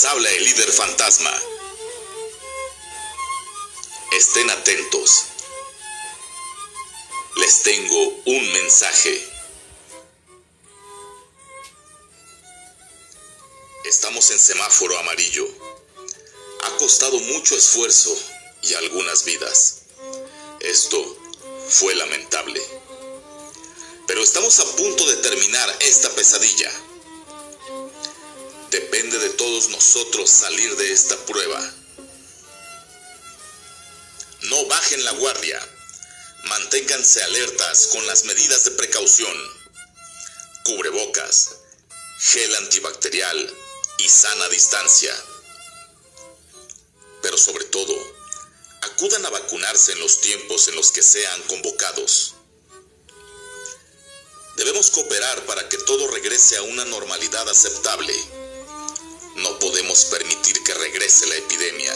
Les habla el líder fantasma. Estén atentos. Les tengo un mensaje. Estamos en semáforo amarillo. Ha costado mucho esfuerzo y algunas vidas. Esto fue lamentable. Pero estamos a punto de terminar esta pesadilla. Depende de todos nosotros salir de esta prueba. No bajen la guardia. Manténganse alertas con las medidas de precaución. Cubrebocas, gel antibacterial y sana distancia. Pero sobre todo, acudan a vacunarse en los tiempos en los que sean convocados. Debemos cooperar para que todo regrese a una normalidad aceptable. No podemos permitir que regrese la epidemia.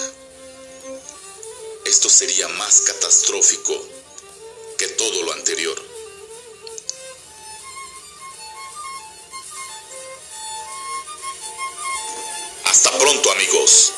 Esto sería más catastrófico que todo lo anterior. Hasta pronto, amigos.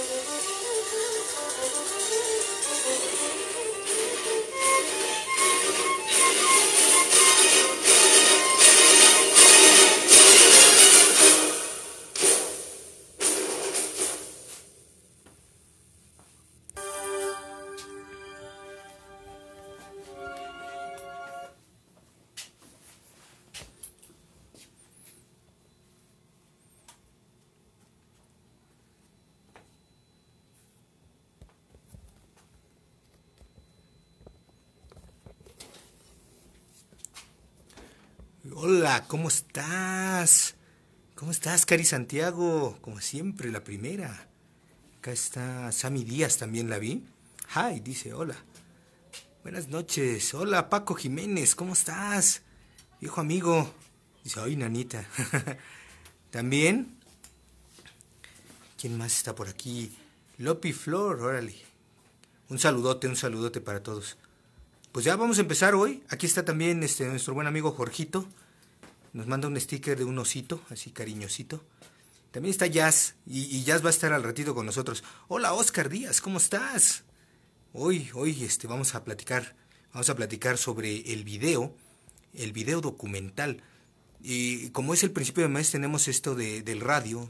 Hola, ¿cómo estás? ¿Cómo estás, Cari Santiago? Como siempre, la primera. Acá está Sammy Díaz, también la vi. Hi, dice, hola. Buenas noches. Hola, Paco Jiménez, ¿cómo estás? Viejo amigo. Dice, ay, nanita. También. ¿Quién más está por aquí? Lopi Flor, órale. Un saludote para todos. Pues ya vamos a empezar hoy. Aquí está también nuestro buen amigo Jorgito. Nos manda un sticker de un osito, así cariñosito. También está Jazz, y Jazz va a estar al ratito con nosotros. Hola, Oscar Díaz, ¿cómo estás? Hoy vamos a platicar sobre el video documental. Y como es el principio de mes, tenemos esto del radio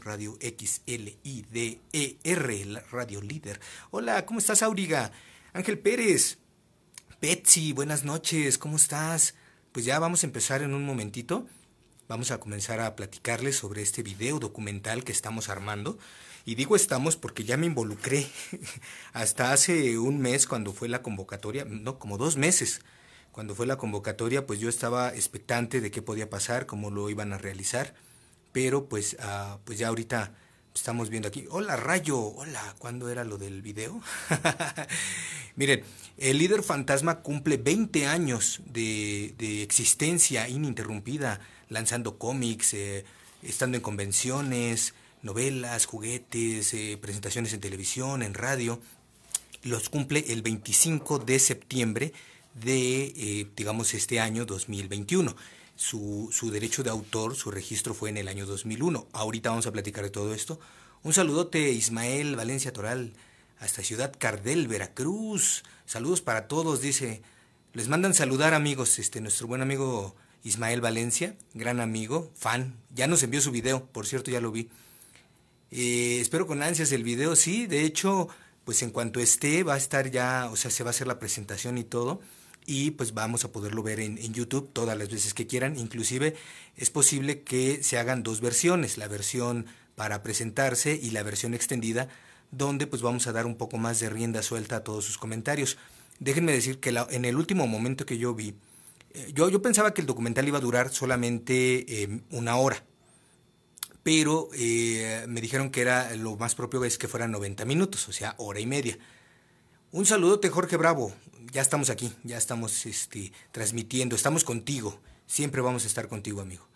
XLIDER, la radio líder. Hola, ¿cómo estás, Auriga? Ángel Pérez, Betsy, buenas noches, ¿cómo estás? Pues ya vamos a empezar en un momentito. Vamos a comenzar a platicarles sobre este video documental que estamos armando. Y digo estamos porque ya me involucré hasta hace un mes cuando fue la convocatoria, no, como 2 meses. Cuando fue la convocatoria, pues yo estaba expectante de qué podía pasar, cómo lo iban a realizar. Pero pues ya ahorita estamos viendo aquí. Hola, Rayo, hola, ¿cuándo era lo del video? Miren, el líder fantasma cumple 20 años de existencia ininterrumpida, lanzando cómics, estando en convenciones, novelas, juguetes, presentaciones en televisión, en radio. Los cumple el 25 de septiembre de, este año 2021. Su derecho de autor, su registro fue en el año 2001. Ahorita vamos a platicar de todo esto. Un saludote, Ismael Valencia Toral, hasta Ciudad Cardel, Veracruz. Saludos para todos, dice. Les mandan saludar, amigos, nuestro buen amigo Ismael Valencia, gran amigo, fan. Ya nos envió su video, por cierto, ya lo vi. Espero con ansias el video, sí, de hecho, pues en cuanto esté, va a estar ya, o sea, se va a hacer la presentación y todo. Y pues vamos a poderlo ver en YouTube todas las veces que quieran. Inclusive es posible que se hagan 2 versiones, la versión para presentarse y la versión extendida, donde pues vamos a dar un poco más de rienda suelta a todos sus comentarios. Déjenme decir que en el último momento que yo vi, yo pensaba que el documental iba a durar solamente 1 hora, pero me dijeron que era lo más propio es que fueran 90 minutos, o sea, hora y media. Un saludote, Jorge Bravo. Ya estamos aquí, ya estamos transmitiendo, estamos contigo. Siempre vamos a estar contigo, amigo.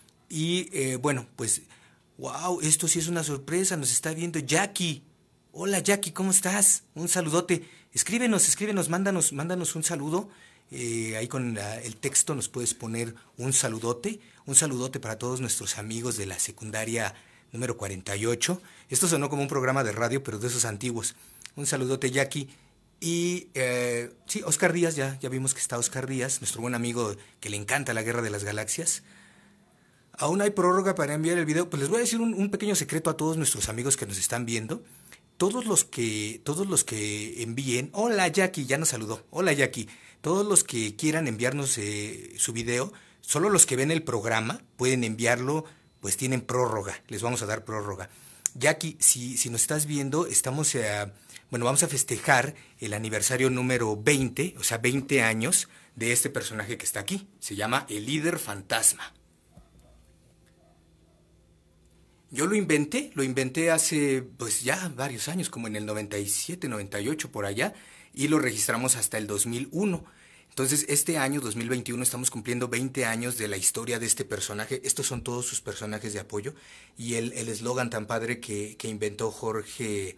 Y bueno, pues, wow, esto sí es una sorpresa, nos está viendo Jackie. Hola, Jackie, ¿cómo estás? Un saludote. Escríbenos, mándanos un saludo. Ahí con el texto nos puedes poner un saludote para todos nuestros amigos de la secundaria número 48. Esto sonó como un programa de radio, pero de esos antiguos. Un saludote, Jackie. Y sí, Oscar Díaz, ya vimos que está Oscar Díaz, nuestro buen amigo que le encanta la Guerra de las Galaxias. Aún hay prórroga para enviar el video. Pues les voy a decir un pequeño secreto a todos nuestros amigos que nos están viendo. Todos los que envíen... Hola, Jackie, ya nos saludó. Hola, Jackie. Todos los que quieran enviarnos su video, solo los que ven el programa pueden enviarlo, pues tienen prórroga. Les vamos a dar prórroga. Jackie, si nos estás viendo, vamos a festejar el aniversario número 20, o sea, 20 años de este personaje que está aquí. Se llama el líder fantasma. Yo lo inventé hace pues ya varios años, como en el 97, 98 por allá, y lo registramos hasta el 2001. Entonces este año, 2021, estamos cumpliendo 20 años de la historia de este personaje. Estos son todos sus personajes de apoyo y el eslogan tan padre que inventó Jorge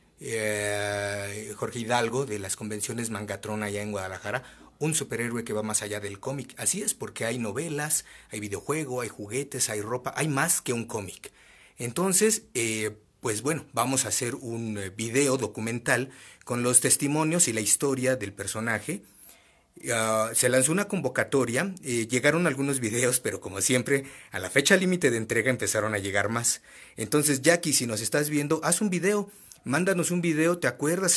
Hidalgo de las convenciones Mangatron allá en Guadalajara. Un superhéroe que va más allá del cómic. Así es, porque hay novelas, hay videojuego, hay juguetes, hay ropa, hay más que un cómic. Entonces, pues bueno, vamos a hacer un video documental con los testimonios y la historia del personaje. Se lanzó una convocatoria, llegaron algunos videos, pero como siempre, a la fecha límite de entrega empezaron a llegar más. Entonces, Jackie, si nos estás viendo, haz un video, mándanos un video, ¿te acuerdas?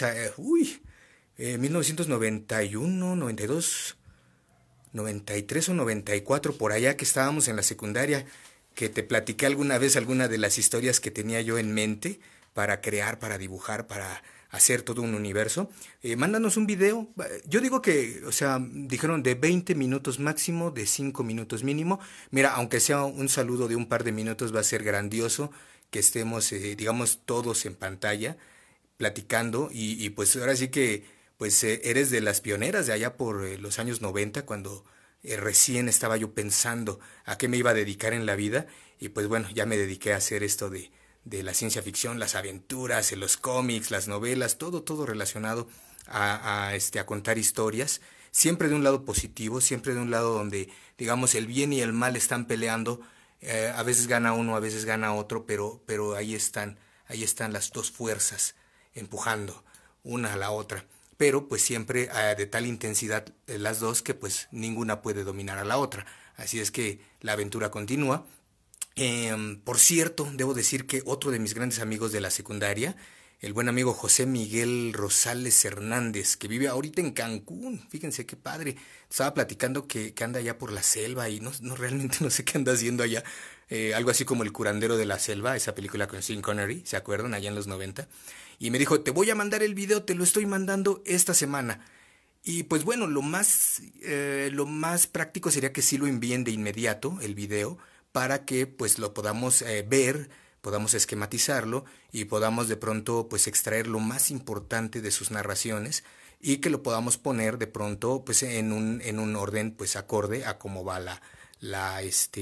1991, 92, 93 o 94, por allá que estábamos en la secundaria, que te platiqué alguna vez alguna de las historias que tenía yo en mente para crear, para dibujar, para hacer todo un universo. Mándanos un video. Yo digo que, o sea, dijeron de 20 minutos máximo, de 5 minutos mínimo. Mira, aunque sea un saludo de un par de minutos, va a ser grandioso que estemos, digamos, todos en pantalla platicando. Y pues ahora sí que pues eres de las pioneras de allá por los años 90, cuando recién estaba yo pensando a qué me iba a dedicar en la vida, y pues bueno, ya me dediqué a hacer esto de la ciencia ficción, las aventuras, los cómics, las novelas, todo relacionado a contar historias, siempre de un lado positivo, siempre de un lado donde, digamos, el bien y el mal están peleando, a veces gana uno, a veces gana otro, pero ahí están las dos fuerzas empujando una a la otra. Pero pues siempre de tal intensidad las dos que pues ninguna puede dominar a la otra. Así es que la aventura continúa. Por cierto, debo decir que otro de mis grandes amigos de la secundaria, el buen amigo José Miguel Rosales Hernández, que vive ahorita en Cancún, fíjense qué padre, estaba platicando que anda allá por la selva y realmente no sé qué anda haciendo allá, algo así como El curandero de la selva, esa película con Sean Connery, ¿se acuerdan? Allá en los 90, y me dijo, te voy a mandar el video, te lo estoy mandando esta semana. Y pues bueno, lo más práctico sería que sí lo envíen de inmediato, el video, para que pues lo podamos ver, podamos esquematizarlo y podamos de pronto pues extraer lo más importante de sus narraciones y que lo podamos poner de pronto pues en un orden pues acorde a cómo va la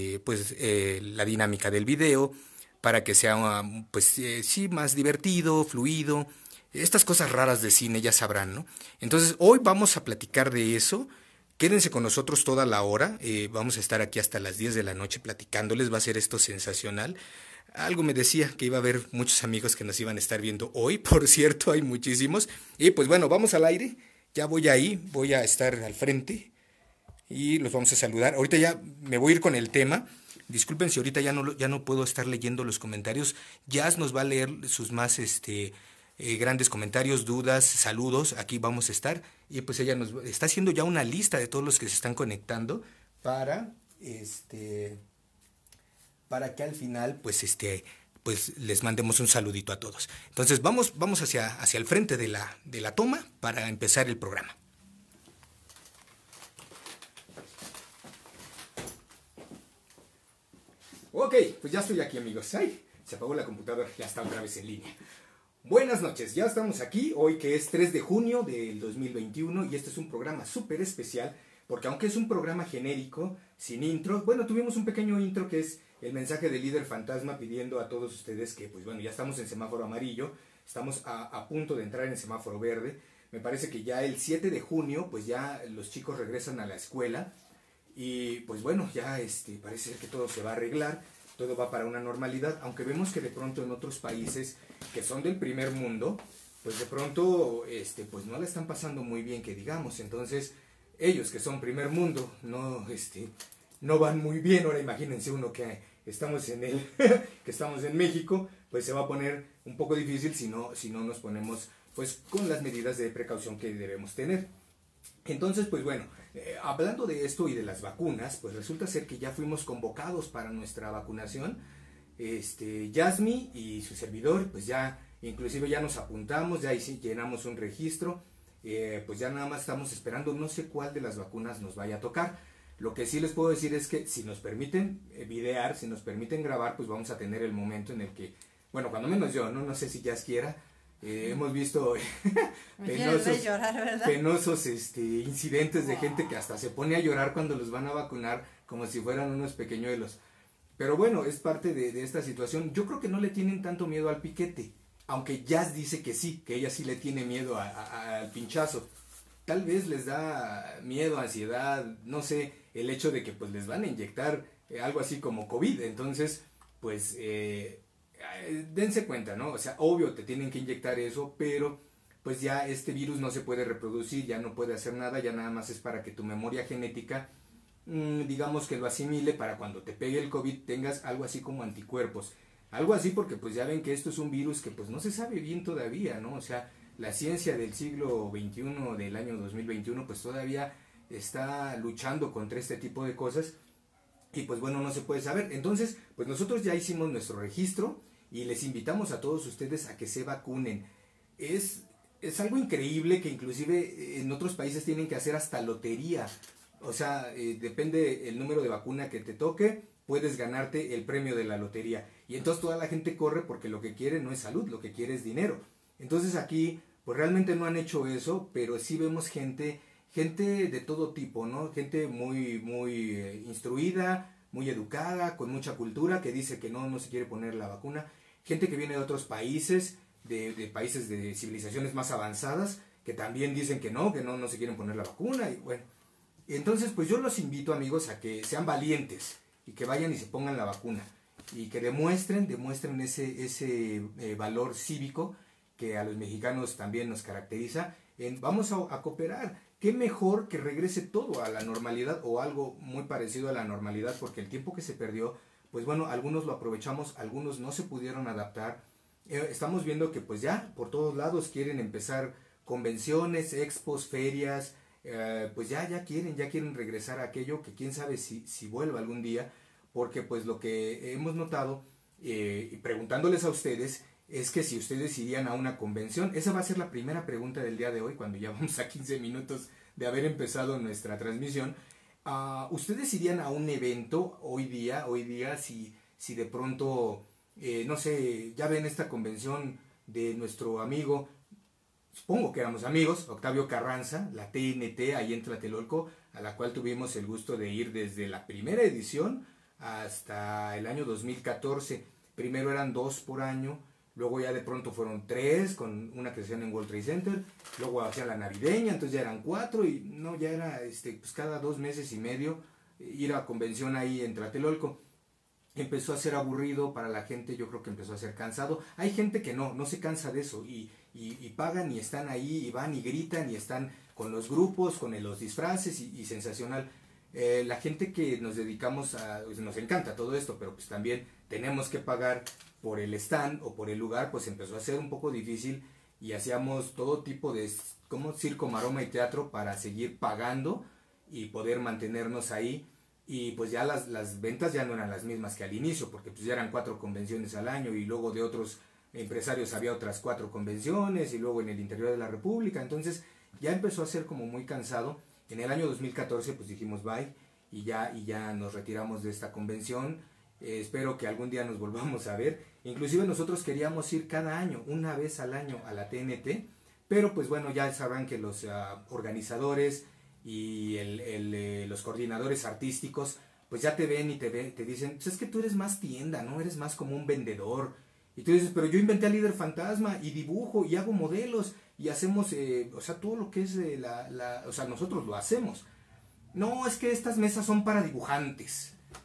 dinámica del video, para que sea pues sí, más divertido, fluido, estas cosas raras de cine, ya sabrán, ¿no? Entonces hoy vamos a platicar de eso. Quédense con nosotros toda la hora, vamos a estar aquí hasta las 10 de la noche platicándoles, va a ser esto sensacional. Algo me decía que iba a haber muchos amigos que nos iban a estar viendo hoy, por cierto, hay muchísimos. Y pues bueno, vamos al aire, ya voy ahí, voy a estar al frente y los vamos a saludar. Ahorita ya me voy a ir con el tema. Disculpen si ahorita ya no puedo estar leyendo los comentarios. Jazz nos va a leer sus más grandes comentarios, dudas, saludos. Aquí vamos a estar. Y pues ella nos está haciendo ya una lista de todos los que se están conectando para que al final pues les mandemos un saludito a todos. Entonces vamos hacia el frente de la toma para empezar el programa. Ok, pues ya estoy aquí, amigos. Ay, se apagó la computadora, ya está otra vez en línea. Buenas noches, ya estamos aquí, hoy que es 3 de junio del 2021 y este es un programa súper especial porque aunque es un programa genérico, sin intro, bueno, tuvimos un pequeño intro que es el mensaje del líder fantasma pidiendo a todos ustedes que, pues bueno, ya estamos en semáforo amarillo, estamos a punto de entrar en semáforo verde. Me parece que ya el 7 de junio, pues ya los chicos regresan a la escuela y pues bueno, ya parece ser que todo se va a arreglar. todo va para una normalidad, aunque vemos que de pronto en otros países que son del primer mundo, pues de pronto pues no la están pasando muy bien, que digamos. Entonces ellos que son primer mundo no van muy bien. Ahora imagínense uno que estamos que estamos en México, pues se va a poner un poco difícil si no nos ponemos pues con las medidas de precaución que debemos tener. Entonces, pues bueno, hablando de esto y de las vacunas, pues resulta ser que ya fuimos convocados para nuestra vacunación. Yasmi y su servidor, pues ya, inclusive ya nos apuntamos, ya llenamos un registro, pues ya nada más estamos esperando, no sé cuál de las vacunas nos vaya a tocar. Lo que sí les puedo decir es que si nos permiten videar, si nos permiten grabar, pues vamos a tener el momento en el que, bueno, cuando menos yo, no sé si Jazz quiera, hemos visto penosos incidentes de gente que hasta se pone a llorar cuando los van a vacunar como si fueran unos pequeñuelos. Pero bueno, es parte de esta situación. Yo creo que no le tienen tanto miedo al piquete, aunque Jazz dice que sí, que ella sí le tiene miedo al pinchazo. Tal vez les da miedo, ansiedad, no sé, el hecho de que pues les van a inyectar algo así como COVID. Entonces, pues dense cuenta, ¿no? O sea, obvio te tienen que inyectar eso, pero pues ya este virus no se puede reproducir, ya no puede hacer nada, ya nada más es para que tu memoria genética, digamos que lo asimile para cuando te pegue el COVID tengas algo así como anticuerpos. Algo así porque pues ya ven que esto es un virus que pues no se sabe bien todavía, ¿no? O sea, la ciencia del siglo XXI, del año 2021, pues todavía está luchando contra este tipo de cosas y pues bueno, no se puede saber. Entonces, pues nosotros ya hicimos nuestro registro y les invitamos a todos ustedes a que se vacunen. Es algo increíble que inclusive en otros países tienen que hacer hasta lotería. O sea, depende el número de vacuna que te toque, puedes ganarte el premio de la lotería. Y entonces toda la gente corre porque lo que quiere no es salud, lo que quiere es dinero. Entonces aquí, pues realmente no han hecho eso, pero sí vemos gente de todo tipo, ¿no? Gente muy instruida, muy educada, con mucha cultura, que dice que no se quiere poner la vacuna. Gente que viene de otros países, de países de civilizaciones más avanzadas, que también dicen que no se quieren poner la vacuna. Y bueno, entonces pues yo los invito, amigos, a que sean valientes y que vayan y se pongan la vacuna. Y que demuestren ese valor cívico que a los mexicanos también nos caracteriza. Vamos a cooperar. Qué mejor que regrese todo a la normalidad o algo muy parecido a la normalidad, porque el tiempo que se perdió, pues bueno, algunos lo aprovechamos, algunos no se pudieron adaptar. Estamos viendo que pues ya por todos lados quieren empezar convenciones, expos, ferias, pues ya quieren regresar a aquello que quién sabe si vuelva algún día, porque pues lo que hemos notado, y preguntándoles a ustedes, es que si ustedes irían a una convención. Esa va a ser la primera pregunta del día de hoy, cuando ya vamos a 15 minutos de haber empezado nuestra transmisión. ¿Ustedes irían a un evento hoy día si de pronto, no sé, ya ven esta convención de nuestro amigo, supongo que éramos amigos, Octavio Carranza, la TNT, ahí en Tlatelolco, a la cual tuvimos el gusto de ir desde la primera edición hasta el año 2014. Primero eran 2 por año, luego ya de pronto fueron 3, con una que hacían en World Trade Center, luego hacían la navideña, entonces ya eran 4, y no, ya era pues cada 2 meses y medio ir a convención ahí en Tlatelolco. Empezó a ser aburrido para la gente, yo creo que empezó a ser cansado. Hay gente que no se cansa de eso y pagan y están ahí y van y gritan y están con los grupos, con los disfraces y sensacional. La gente que nos dedicamos pues nos encanta todo esto, pero pues también tenemos que pagar por el stand o por el lugar, pues empezó a ser un poco difícil y hacíamos todo tipo de como circo, maroma y teatro para seguir pagando y poder mantenernos ahí. Y pues ya las ventas ya no eran las mismas que al inicio, porque pues ya eran 4 convenciones al año y luego de otros empresarios había otras 4 convenciones y luego en el interior de la República. Entonces ya empezó a ser como muy cansado. En el año 2014 pues dijimos bye y ya nos retiramos de esta convención. Espero que algún día nos volvamos a ver. Inclusive nosotros queríamos ir cada año, una vez al año, a la TNT, pero pues bueno, ya sabrán que los organizadores y los coordinadores artísticos pues ya te ven y te dicen, pues es que tú eres más tienda, ¿no? Eres más como un vendedor. Y tú dices, pero yo inventé al líder fantasma y dibujo y hago modelos y hacemos, o sea, todo lo que es o sea, nosotros lo hacemos. No, es que estas mesas son para dibujantes.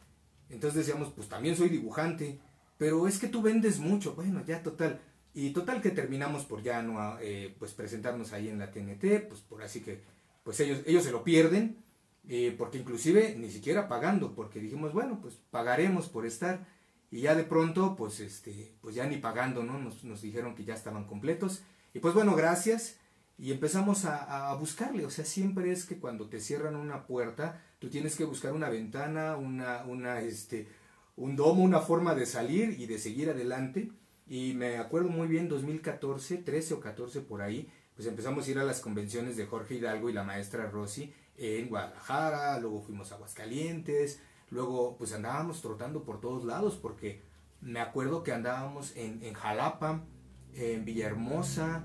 Entonces decíamos, pues también soy dibujante, pero es que tú vendes mucho. Bueno, ya total. Y total que terminamos por ya no pues presentarnos ahí en la TNT, pues por así que pues ellos se lo pierden, porque inclusive ni siquiera pagando, porque dijimos, bueno, pues pagaremos por estar, y ya de pronto pues pues ya ni pagando, ¿no? Nos dijeron que ya estaban completos, y pues bueno, gracias, y empezamos a buscarle. O sea, siempre es que cuando te cierran una puerta, tú tienes que buscar una ventana, un domo, una forma de salir y de seguir adelante. Y me acuerdo muy bien, 2014, 13 o 14 por ahí, pues empezamos a ir a las convenciones de Jorge Hidalgo y la maestra Rosy en Guadalajara, luego fuimos a Aguascalientes, luego pues andábamos trotando por todos lados, porque me acuerdo que andábamos en Jalapa, en Villahermosa,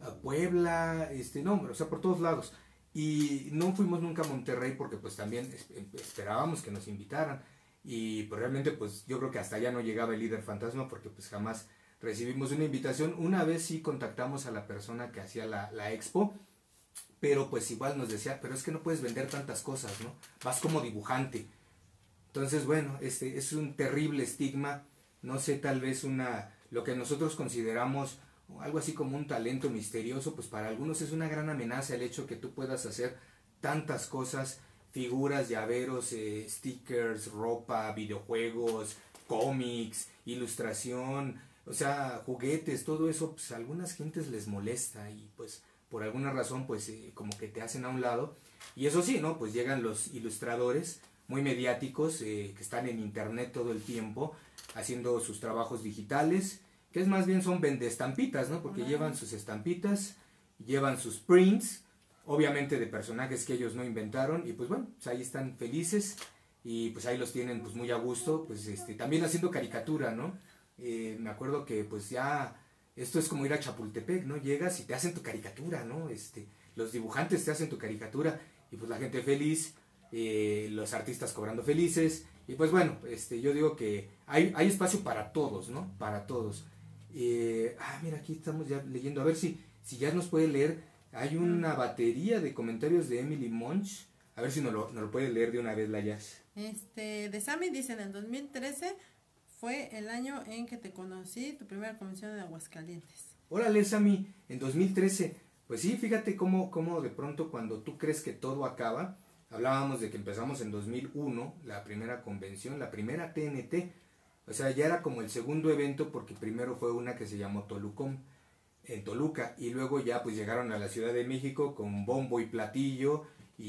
Puebla, no, o sea, por todos lados. Y no fuimos nunca a Monterrey porque pues también esperábamos que nos invitaran. Y pues realmente pues yo creo que hasta allá no llegaba el líder fantasma, porque pues jamás recibimos una invitación. Una vez sí contactamos a la persona que hacía la expo, pero pues igual nos decía, pero es que no puedes vender tantas cosas, ¿no? Vas como dibujante. Entonces, bueno, es un terrible estigma. No sé, tal vez lo que nosotros consideramos algo así como un talento misterioso, pues para algunos es una gran amenaza el hecho que tú puedas hacer tantas cosas, figuras, llaveros, stickers, ropa, videojuegos, cómics, ilustración, o sea, juguetes, todo eso, pues a algunas gentes les molesta, y pues por alguna razón pues como que te hacen a un lado. Y eso sí, ¿no? Pues llegan los ilustradores muy mediáticos, que están en internet todo el tiempo haciendo sus trabajos digitales, que es más bien son vendestampitas, ¿no? Porque llevan sus estampitas, llevan sus prints, obviamente de personajes que ellos no inventaron, y pues bueno, pues ahí están felices, y pues ahí los tienen pues muy a gusto, pues también haciendo caricatura, ¿no? Me acuerdo que pues ya esto es como ir a Chapultepec, ¿no? Llegas y te hacen tu caricatura, ¿no? Los dibujantes te hacen tu caricatura, y pues la gente feliz, los artistas cobrando felices, y pues bueno, yo digo que hay espacio para todos, ¿no? Para todos. Mira, aquí estamos ya leyendo, a ver si ya nos puede leer. Hay una batería de comentarios de Emily Munch, a ver si nos lo puede leer de una vez, la Jazz. De Sammy dice, en el 2013 fue el año en que te conocí, tu primera convención en Aguascalientes. Órale, Sammy, en 2013. Pues sí, fíjate cómo de pronto cuando tú crees que todo acaba, hablábamos de que empezamos en 2001, la primera convención, la primera TNT. O sea, ya era como el segundo evento, porque primero fue una que se llamó Tolucom, en Toluca, y luego ya pues llegaron a la Ciudad de México con bombo y platillo,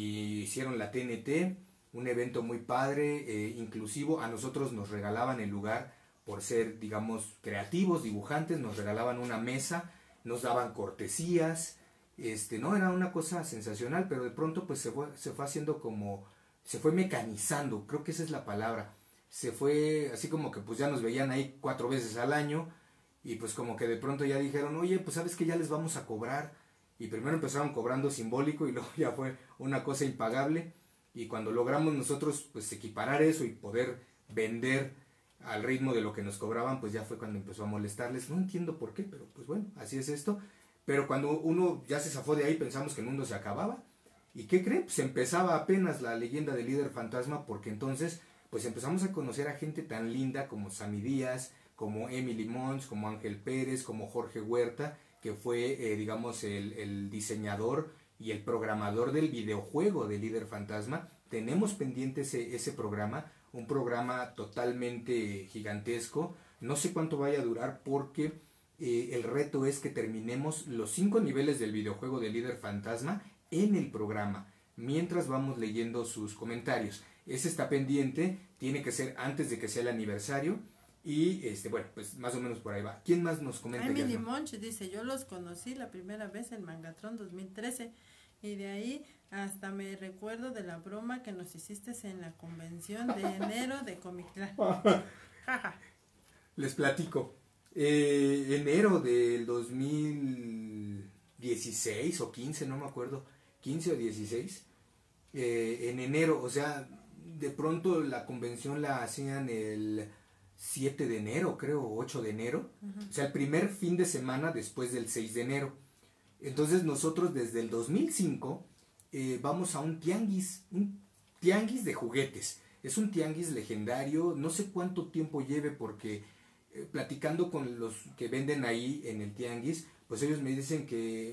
y hicieron la TNT, un evento muy padre, inclusivo. A nosotros nos regalaban el lugar por ser, digamos, creativos, dibujantes, nos regalaban una mesa, nos daban cortesías, no, era una cosa sensacional, pero de pronto pues se fue haciendo como, se fue mecanizando, creo que esa es la palabra. Se fue así como que pues ya nos veían ahí 4 veces al año, y pues como que de pronto ya dijeron, oye, pues sabes que ya les vamos a cobrar, y primero empezaron cobrando simbólico, y luego ya fue una cosa impagable, y cuando logramos nosotros pues equiparar eso y poder vender al ritmo de lo que nos cobraban, pues ya fue cuando empezó a molestarles. No entiendo por qué, pero pues bueno, así es esto. Pero cuando uno ya se zafó de ahí, pensamos que el mundo se acababa. ¿Y qué creen? Pues empezaba apenas la leyenda del líder fantasma, porque entonces pues empezamos a conocer a gente tan linda como Sammy Díaz, como Emily Mons, como Ángel Pérez, como Jorge Huerta, que fue, digamos, el diseñador y el programador del videojuego de líder fantasma. Tenemos pendiente ese programa, un programa totalmente gigantesco. No sé cuánto vaya a durar, porque el reto es que terminemos los 5 niveles del videojuego de líder fantasma en el programa, mientras vamos leyendo sus comentarios. Ese está pendiente, tiene que ser antes de que sea el aniversario, y bueno, pues más o menos por ahí va. ¿Quién más nos comenta? Emily Monch dice, yo los conocí la primera vez en Mangatron 2013, y de ahí hasta me recuerdo de la broma que nos hiciste en la convención de enero de Comic-Con. Les platico. Enero del 2016 o 15, no me acuerdo, 15 o 16, en enero, o sea, de pronto la convención la hacían el 7 de enero, creo, 8 de enero, o sea, el primer fin de semana después del 6 de enero. Entonces nosotros desde el 2005 vamos a un tianguis de juguetes. es un tianguis legendario, no sé cuánto tiempo lleve porque platicando con los que venden ahí en el tianguis, pues ellos me dicen que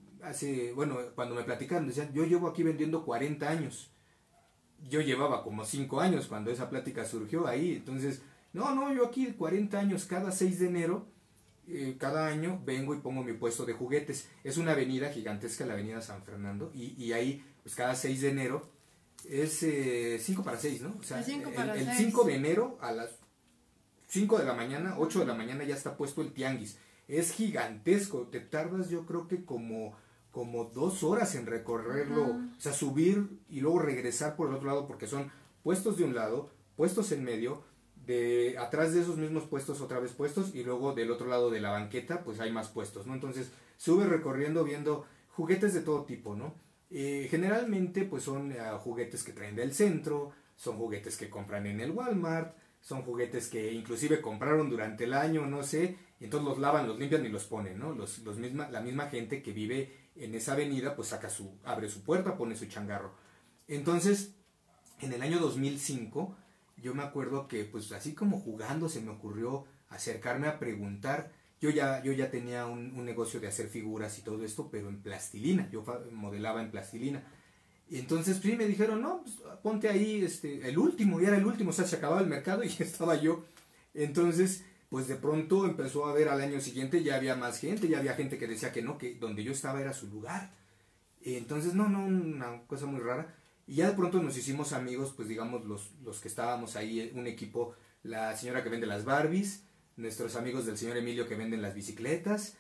cuando me platicaron, decían, yo llevo aquí vendiendo 40 años. Yo llevaba como 5 años cuando esa plática surgió ahí, entonces, no, yo aquí 40 años, cada 6 de enero, cada año vengo y pongo mi puesto de juguetes. Es una avenida gigantesca, la avenida San Fernando, y ahí, pues cada 6 de enero, es 5 para 6, ¿no? O sea, el 5 de enero a las 5 de la mañana, 8 de la mañana ya está puesto el tianguis. Es gigantesco, te tardas yo creo que como 2 horas en recorrerlo, o sea, subir y luego regresar por el otro lado porque son puestos de un lado, puestos en medio, de atrás de esos mismos puestos otra vez puestos y luego del otro lado de la banqueta pues hay más puestos, ¿no? Entonces sube recorriendo viendo juguetes de todo tipo, ¿no? Generalmente pues son juguetes que traen del centro, son juguetes que compran en el Walmart, son juguetes que inclusive compraron durante el año, no sé, y entonces los lavan, los limpian y los ponen, ¿no? La misma gente que vive en esa avenida pues abre su puerta, pone su changarro. Entonces, en el año 2005, yo me acuerdo que pues así como jugando se me ocurrió acercarme a preguntar. Yo ya tenía un negocio de hacer figuras y todo esto, pero en plastilina, yo modelaba en plastilina. Y entonces sí me dijeron, no, pues, ponte ahí el último, y era el último, o sea, se acababa el mercado y estaba yo. Entonces, pues de pronto empezó a ver al año siguiente, ya había más gente, ya había gente que decía que no, que donde yo estaba era su lugar. Entonces, no, una cosa muy rara. Y ya de pronto nos hicimos amigos, pues digamos, los que estábamos ahí, un equipo, la señora que vende las Barbies, nuestros amigos del señor Emilio que venden las bicicletas,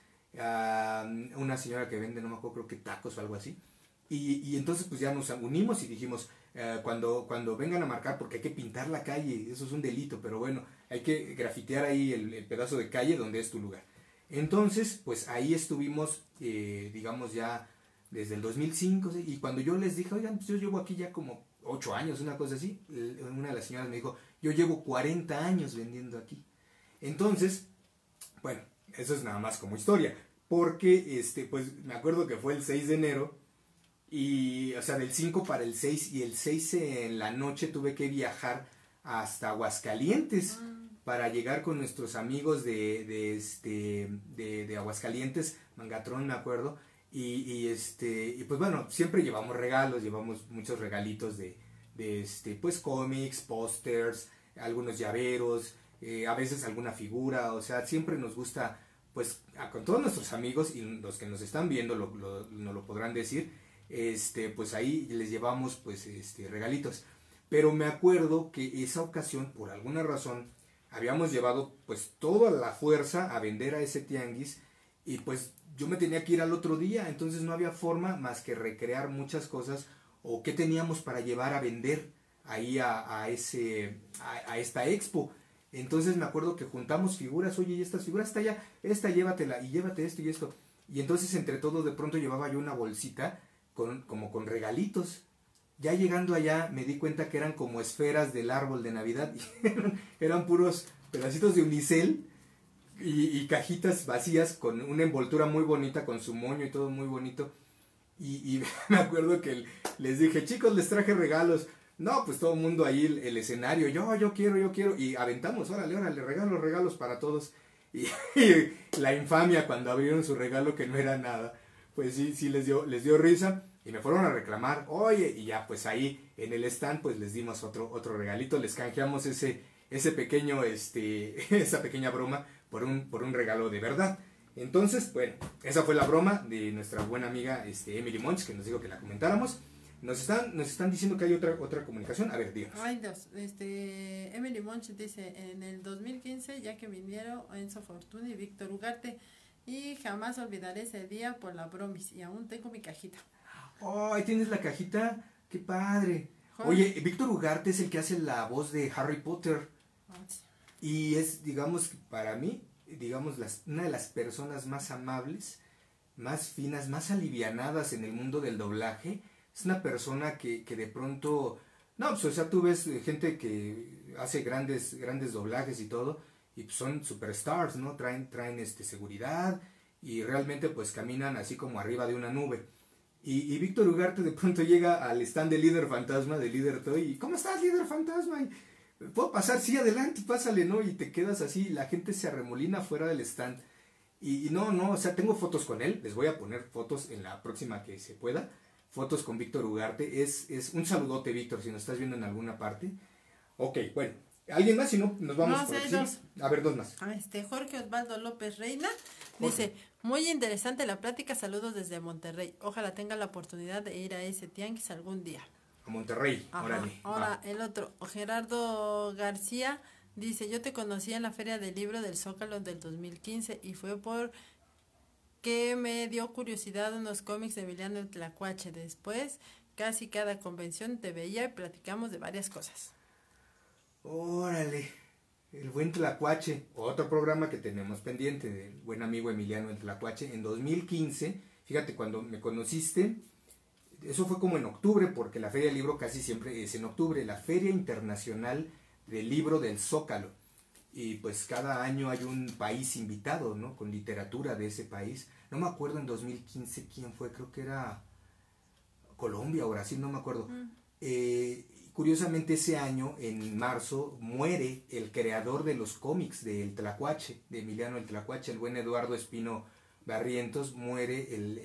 una señora que vende, no me acuerdo, creo que tacos o algo así. Y entonces pues ya nos unimos y dijimos, cuando vengan a marcar, porque hay que pintar la calle, eso es un delito, pero bueno, hay que grafitear ahí el pedazo de calle donde es tu lugar. Entonces, pues ahí estuvimos, digamos ya desde el 2005, ¿sí? Y cuando yo les dije, oigan, pues yo llevo aquí ya como 8 años, una cosa así, una de las señoras me dijo, yo llevo 40 años vendiendo aquí. Entonces, bueno, eso es nada más como historia, porque pues me acuerdo que fue el 6 de enero, y, o sea, del 5 para el 6, y el 6 en la noche tuve que viajar hasta Aguascalientes para llegar con nuestros amigos de Aguascalientes, Mangatrón, me acuerdo, y pues bueno, siempre llevamos regalos, llevamos muchos regalitos de pues cómics, pósters, algunos llaveros, a veces alguna figura, o sea, siempre nos gusta, pues, con todos nuestros amigos y los que nos están viendo nos lo podrán decir, pues ahí les llevamos, pues, regalitos. Pero me acuerdo que esa ocasión, por alguna razón, habíamos llevado, pues, toda la fuerza a vender a ese tianguis y, pues, yo me tenía que ir al otro día, entonces no había forma más que recrear muchas cosas o qué teníamos para llevar a vender ahí a esta expo. Entonces me acuerdo que juntamos figuras, oye, y estas figuras, esta llévatela, y llévate esto y esto. Y entonces entre todos de pronto llevaba yo una bolsita como con regalitos. Ya llegando allá me di cuenta que eran como esferas del árbol de Navidad. Eran puros pedacitos de unicel y cajitas vacías con una envoltura muy bonita, con su moño y todo muy bonito. Y me acuerdo que les dije, chicos, les traje regalos. No, pues todo el mundo ahí, el escenario, yo quiero, y aventamos, órale, regalos para todos. Y la infamia cuando abrieron su regalo que no era nada, pues sí les dio risa, y me fueron a reclamar, oye, y ya pues ahí en el stand pues les dimos otro regalito, les canjeamos ese pequeño, esa pequeña broma por un regalo de verdad. Entonces, bueno, esa fue la broma de nuestra buena amiga Emily Monch, que nos dijo que la comentáramos. Nos están diciendo que hay otra comunicación. A ver, díganos. Hay dos. Emily Monch dice, en el 2015, ya que vinieron Enzo Fortuna y Víctor Ugarte, y jamás olvidaré ese día por la bromis, y aún tengo mi cajita. Oh, ahí tienes la cajita. Qué padre. Oye, Víctor Ugarte es el que hace la voz de Harry Potter. Sí. Y es, digamos, para mí, digamos, una de las personas más amables, más finas, más alivianadas en el mundo del doblaje. Es una persona que de pronto, no, pues o sea, tú ves gente que hace grandes doblajes y todo, y pues son superstars, ¿no? Traen seguridad y realmente pues caminan así como arriba de una nube. Y Víctor Ugarte de pronto llega al stand de Líder Fantasma, de Líder Toy, y ¿cómo estás, Líder Fantasma? Y, ¿puedo pasar? Sí, adelante, pásale, ¿no? Y te quedas así, la gente se arremolina fuera del stand. Y no, o sea, tengo fotos con él, les voy a poner fotos en la próxima que se pueda, fotos con Víctor Ugarte, es un saludote, Víctor, si nos estás viendo en alguna parte. Ok, bueno, ¿alguien más? Si no, nos vamos por aquí. Dos. A ver, dos más. Jorge Osvaldo López Reina dice, muy interesante la plática, saludos desde Monterrey. Ojalá tenga la oportunidad de ir a ese tianguis algún día. A Monterrey, órale. Ahora, el otro, Gerardo García dice, yo te conocí en la Feria del Libro del Zócalo del 2015 y fue porque me dio curiosidad unos cómics de Emiliano el Tlacuache. Después, casi cada convención te veía y platicamos de varias cosas. Órale, el buen Tlacuache, otro programa que tenemos pendiente del buen amigo Emiliano el Tlacuache. En 2015, fíjate, cuando me conociste, eso fue como en octubre, porque la Feria del Libro casi siempre es en octubre, la Feria Internacional del Libro del Zócalo. Y pues cada año hay un país invitado, ¿no? Con literatura de ese país. No me acuerdo en 2015 quién fue, creo que era Colombia o Brasil, no me acuerdo. Curiosamente ese año, en marzo, muere el creador de los cómics de El Tlacuache, de Emiliano el Tlacuache, el buen Eduardo Espino Barrientos, muere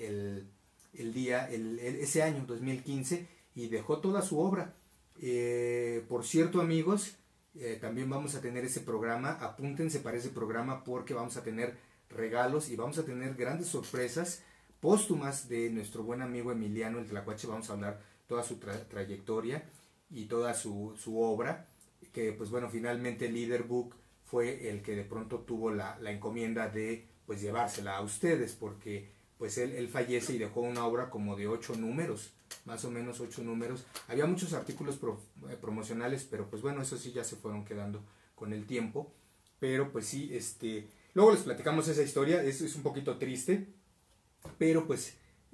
ese año, 2015, y dejó toda su obra. Por cierto, amigos, también vamos a tener ese programa, apúntense para ese programa porque vamos a tener regalos y vamos a tener grandes sorpresas póstumas de nuestro buen amigo Emiliano el Tlacuache. Vamos a hablar toda su trayectoria y toda su obra, que pues bueno, finalmente Líder Book fue el que de pronto tuvo la encomienda de pues llevársela a ustedes, porque pues él fallece y dejó una obra como de 8 números, más o menos 8 números. Había muchos artículos promocionales, pero pues bueno, eso sí ya se fueron quedando con el tiempo. Pero pues sí, luego les platicamos esa historia, es un poquito triste, pero pues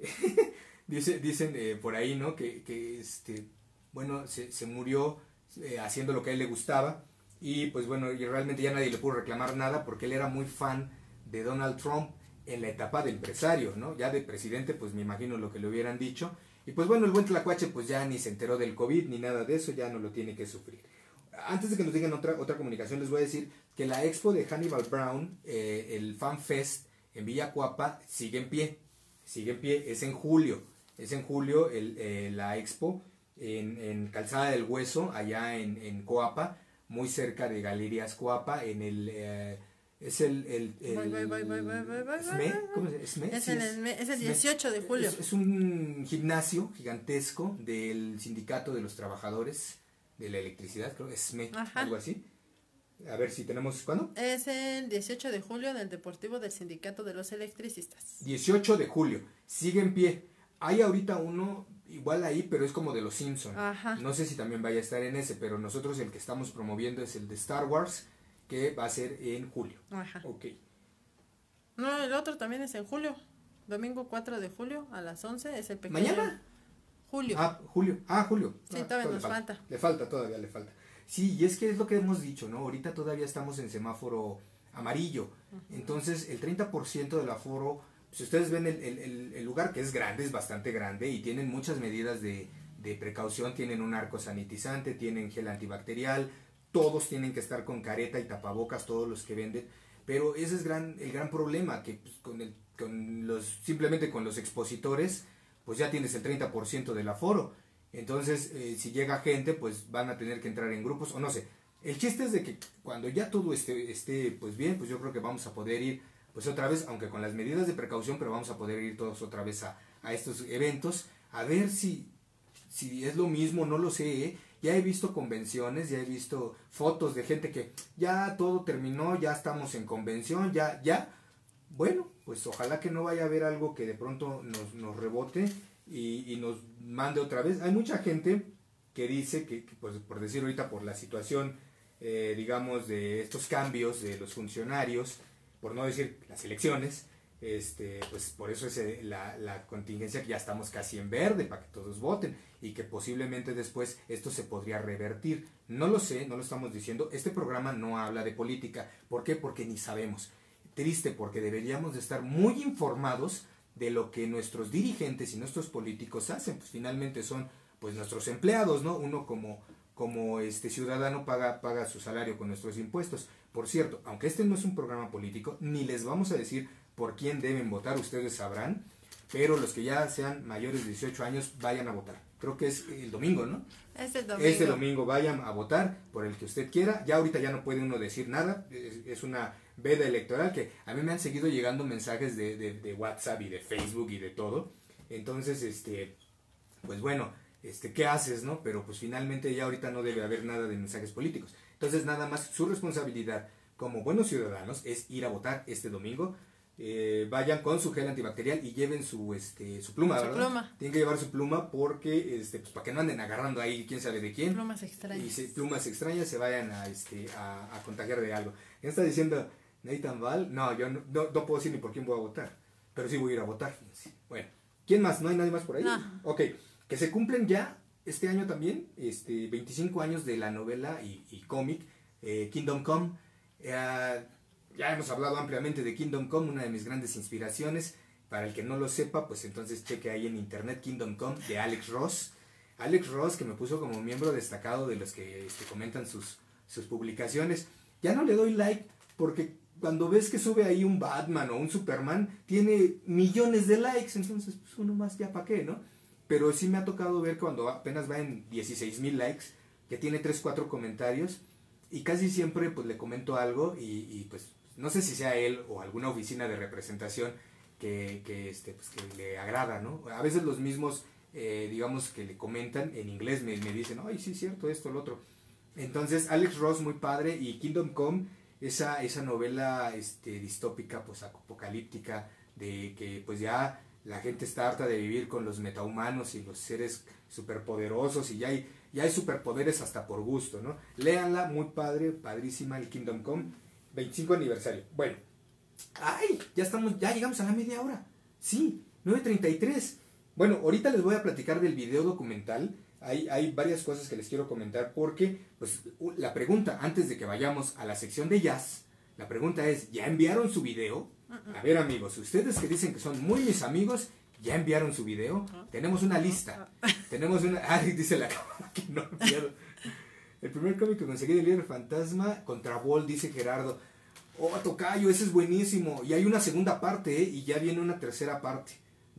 dicen por ahí, ¿no? Que bueno, se murió haciendo lo que a él le gustaba, y pues bueno, y realmente ya nadie le pudo reclamar nada porque él era muy fan de Donald Trump en la etapa de empresario, ¿no? Ya de presidente, pues me imagino lo que le hubieran dicho. Y pues bueno, el buen Tlacuache pues ya ni se enteró del COVID ni nada de eso, ya no lo tiene que sufrir. Antes de que nos digan otra comunicación, les voy a decir que la expo de Hannibal Brown, el Fan Fest en Villa Coapa, sigue en pie, es en julio, la expo en Calzada del Hueso, allá en Coapa, muy cerca de Galerías Coapa, en el... es el SME, ¿cómo se llama? SME, es el 18 de julio. Es un gimnasio gigantesco del Sindicato de los Trabajadores de la Electricidad, creo, SME, algo así. A ver si tenemos, ¿cuándo? Es el 18 de julio en el Deportivo del Sindicato de los Electricistas. 18 de julio, sigue en pie. Hay ahorita uno igual ahí, pero es como de los Simpsons. No sé si también vaya a estar en ese, pero nosotros el que estamos promoviendo es el de Star Wars, que va a ser en julio. Ok. No, el otro también es en julio. Domingo 4 de julio a las 11 es el pequeño. ¿Mañana? Julio. Julio. Sí, todavía nos falta. Todavía le falta. Sí, y es que es lo que hemos dicho, ¿no? Ahorita todavía estamos en semáforo amarillo. Entonces, el 30% del aforo, si ustedes ven el lugar, que es grande, es bastante grande, y tienen muchas medidas de precaución, tienen un arco sanitizante, tienen gel antibacterial, todos tienen que estar con careta y tapabocas, todos los que venden, pero ese es el gran problema, que pues, simplemente con los expositores, pues ya tienes el 30% del aforo. Entonces, si llega gente, pues van a tener que entrar en grupos, o no sé. El chiste es de que cuando ya todo esté pues bien, pues yo creo que vamos a poder ir, pues otra vez, aunque con las medidas de precaución, pero vamos a poder ir todos otra vez a estos eventos, a ver si es lo mismo, no lo sé, ¿eh? Ya he visto convenciones, ya he visto fotos de gente que ya todo terminó, ya estamos en convención, ya. Bueno, pues ojalá que no vaya a haber algo que de pronto nos rebote y nos mande otra vez. Hay mucha gente que dice que pues, por decir ahorita por la situación, digamos, de estos cambios de los funcionarios, por no decir las elecciones, pues por eso es la contingencia, que ya estamos casi en verde para que todos voten y que posiblemente después esto se podría revertir. No lo sé, no lo estamos diciendo. Este programa no habla de política. ¿Por qué? Porque ni sabemos. Triste, porque deberíamos de estar muy informados de lo que nuestros dirigentes y nuestros políticos hacen. Pues finalmente son pues nuestros empleados, ¿no? Uno como ciudadano paga su salario con nuestros impuestos. Por cierto, aunque este no es un programa político, ni les vamos a decir por quién deben votar, ustedes sabrán, pero los que ya sean mayores de 18 años vayan a votar. Creo que es el domingo, ¿no? Este domingo vayan a votar por el que usted quiera. Ya ahorita ya no puede uno decir nada, es una veda electoral que a mí me han seguido llegando mensajes de WhatsApp y de Facebook y de todo. Entonces, pues bueno, ¿qué haces, no? Pero pues finalmente ya ahorita no debe haber nada de mensajes políticos. Entonces nada más su responsabilidad como buenos ciudadanos es ir a votar este domingo. Vayan con su gel antibacterial y lleven su pluma, ¿verdad? Pluma. Tienen que llevar su pluma porque pues para que no anden agarrando ahí quién sabe de quién. Plumas extrañas. Y plumas extrañas se vayan a contagiar de algo. ¿Quién está diciendo Nathan Val? No, yo no puedo decir ni por quién voy a votar, pero sí voy a ir a votar. Bueno, ¿quién más? ¿No hay nadie más por ahí? No. Ok, que se cumplen ya este año también 25 años de la novela y cómic Kingdom Come. Ya hemos hablado ampliamente de Kingdom Come, una de mis grandes inspiraciones. Para el que no lo sepa, pues entonces cheque ahí en internet Kingdom Come de Alex Ross. Alex Ross, que me puso como miembro destacado de los que comentan sus publicaciones. Ya no le doy like porque cuando ves que sube ahí un Batman o un Superman, tiene millones de likes, entonces pues uno más ya para qué, ¿no? Pero sí me ha tocado ver cuando apenas va en 16,000 likes, que tiene 3, 4 comentarios, y casi siempre pues le comento algo y pues no sé si sea él o alguna oficina de representación que le agrada, ¿no? A veces los mismos, digamos, que le comentan en inglés me dicen, ay, sí, cierto, esto, lo otro. Entonces, Alex Ross, muy padre, y Kingdom Come, esa novela distópica, pues apocalíptica, de que pues ya la gente está harta de vivir con los metahumanos y los seres superpoderosos, y ya hay superpoderes hasta por gusto, ¿no? Léanla, muy padre, padrísima, el Kingdom Come, 25 aniversario. Bueno, ¡ay! Ya llegamos a la media hora. Sí, 9:33. Bueno, ahorita les voy a platicar del video documental. Hay varias cosas que les quiero comentar porque, pues, la pregunta, antes de que vayamos a la sección de jazz, la pregunta es, ¿ya enviaron su video? A ver, amigos, ustedes que dicen que son muy mis amigos, ¿ya enviaron su video? Tenemos una lista. Tenemos una... Ay, dice la cámara que no enviaron. El primer cómic que conseguí de Líder Fantasma contra Bolt, dice Gerardo. Oh, tocayo, ese es buenísimo. Y hay una segunda parte, y ya viene una tercera parte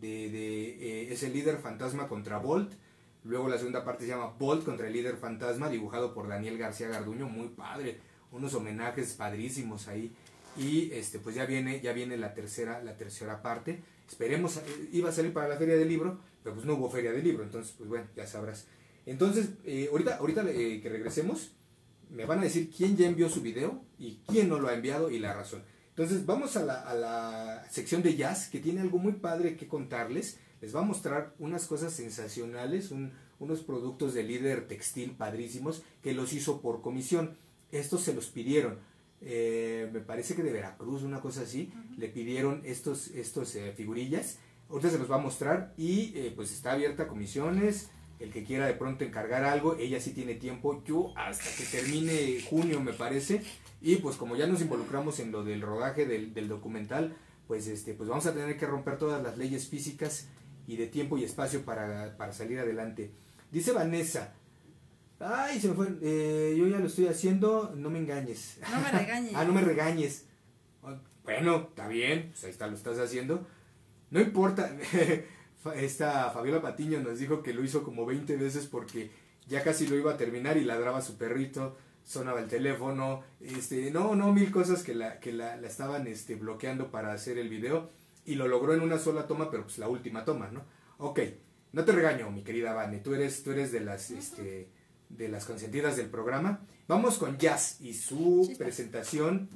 de ese Líder Fantasma contra Bolt. Luego la segunda parte se llama Bolt contra el Líder Fantasma, dibujado por Daniel García Garduño, muy padre. Unos homenajes padrísimos ahí. Y pues ya viene la tercera parte. Esperemos, iba a salir para la feria del libro, pero pues no hubo feria del libro, entonces pues bueno, ya sabrás. Entonces, ahorita que regresemos, me van a decir quién ya envió su video y quién no lo ha enviado y la razón. Entonces vamos a la sección de jazz, que tiene algo muy padre que contarles. Les va a mostrar unas cosas sensacionales, unos productos de Líder Textil padrísimos que los hizo por comisión. Estos se los pidieron, me parece que de Veracruz, una cosa así. Le pidieron estos figurillas. Ahorita se los va a mostrar y pues está abierta a comisiones. El que quiera de pronto encargar algo, ella sí tiene tiempo. Yo hasta que termine junio, me parece. Y pues como ya nos involucramos en lo del rodaje del documental, pues pues vamos a tener que romper todas las leyes físicas y de tiempo y espacio para salir adelante. Dice Vanessa, ay, se me fue, yo ya lo estoy haciendo, no me engañes. No me regañes. No me regañes. Bueno, está bien, pues ahí está, lo estás haciendo. No importa. Esta Fabiola Patiño nos dijo que lo hizo como 20 veces porque ya casi lo iba a terminar y ladraba su perrito, sonaba el teléfono, mil cosas que la estaban bloqueando para hacer el video, y lo logró en una sola toma, pero pues la última toma, ¿no? Ok, no te regaño, mi querida Vane, tú eres de las consentidas del programa. Vamos con Jazz y su presentación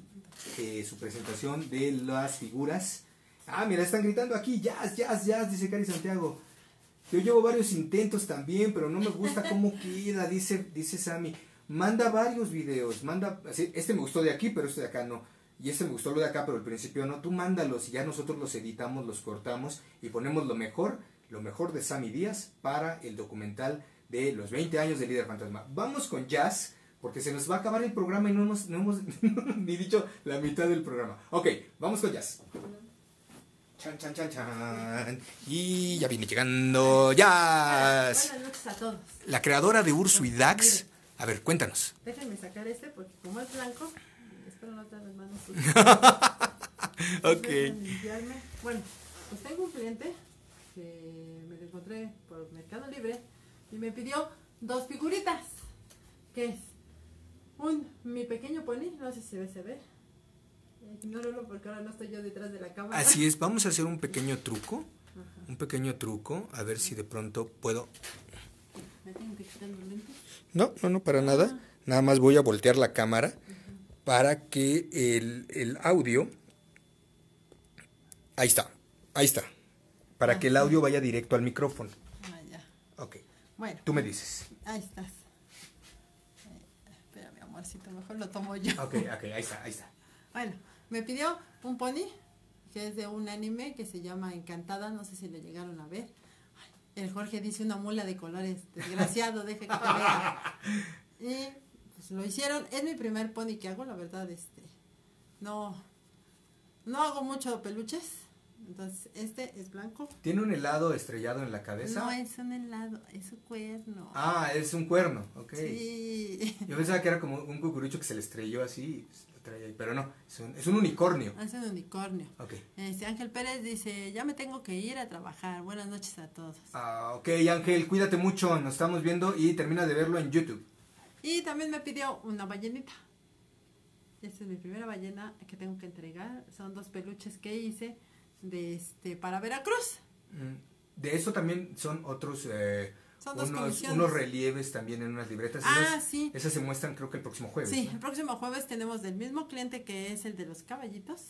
de las figuras. Ah, mira, están gritando aquí, jazz, jazz, jazz, dice Cari Santiago. Yo llevo varios intentos también, pero no me gusta cómo queda, dice Sammy. Manda varios videos, este me gustó de aquí, pero este de acá no. Y este me gustó lo de acá, pero al principio no. Tú mándalos y ya nosotros los editamos, los cortamos y ponemos lo mejor de Sammy Díaz para el documental de los 20 años de Líder Fantasma. Vamos con jazz, porque se nos va a acabar el programa y no hemos ni dicho la mitad del programa. Ok, vamos con jazz. Chan, chan, chan, chan. Y ya viene llegando, ya. Buenas noches a todos. La creadora de Urso y Dax. A ver, cuéntanos. Déjenme sacar porque como es blanco, espero no tener las manos Ok. Déjenme limpiarme. Bueno, pues tengo un cliente que me lo encontré por Mercado Libre y me pidió 2 figuritas, que es mi pequeño pony, no sé si se ve. Ignóralo porque ahora no estoy yo detrás de la cámara. Así es, vamos a hacer un pequeño truco. Un pequeño truco, a ver si de pronto puedo. ¿Me tengo que quitar los lentes? No, para nada. Nada más voy a voltear la cámara para que el audio. Ahí está. Para que el audio vaya directo al micrófono. Ya. Ok. Bueno. Tú me dices. Ahí estás. Espera, mi amorcito, mejor lo tomo yo. Ok, ahí está. Bueno, me pidió un pony que es de un anime que se llama Encantada, no sé si lo llegaron a ver. Ay, el Jorge dice una mula de colores, desgraciado, deja que te vea. Y pues lo hicieron, es mi primer pony que hago, la verdad, no hago mucho peluches, entonces este es blanco. ¿Tiene un helado estrellado en la cabeza? No es un helado, es un cuerno. Ah, es un cuerno, ok. Sí. Yo pensaba que era como un cucurucho que se le estrelló así, lo traía ahí, pero no, es un unicornio. Es un unicornio. Ok. Ángel Pérez dice, ya me tengo que ir a trabajar. Buenas noches a todos. Ok, Ángel, cuídate mucho, nos estamos viendo y termina de verlo en YouTube. Y también me pidió una ballenita. Esta es mi primera ballena que tengo que entregar. Son 2 peluches que hice para Veracruz. De eso también son otros, Son 2 comisiones. unos relieves también en unas libretas. Sí. Esas se muestran creo que el próximo jueves. Sí, ¿no? el próximo jueves tenemos del mismo cliente que es el de los caballitos.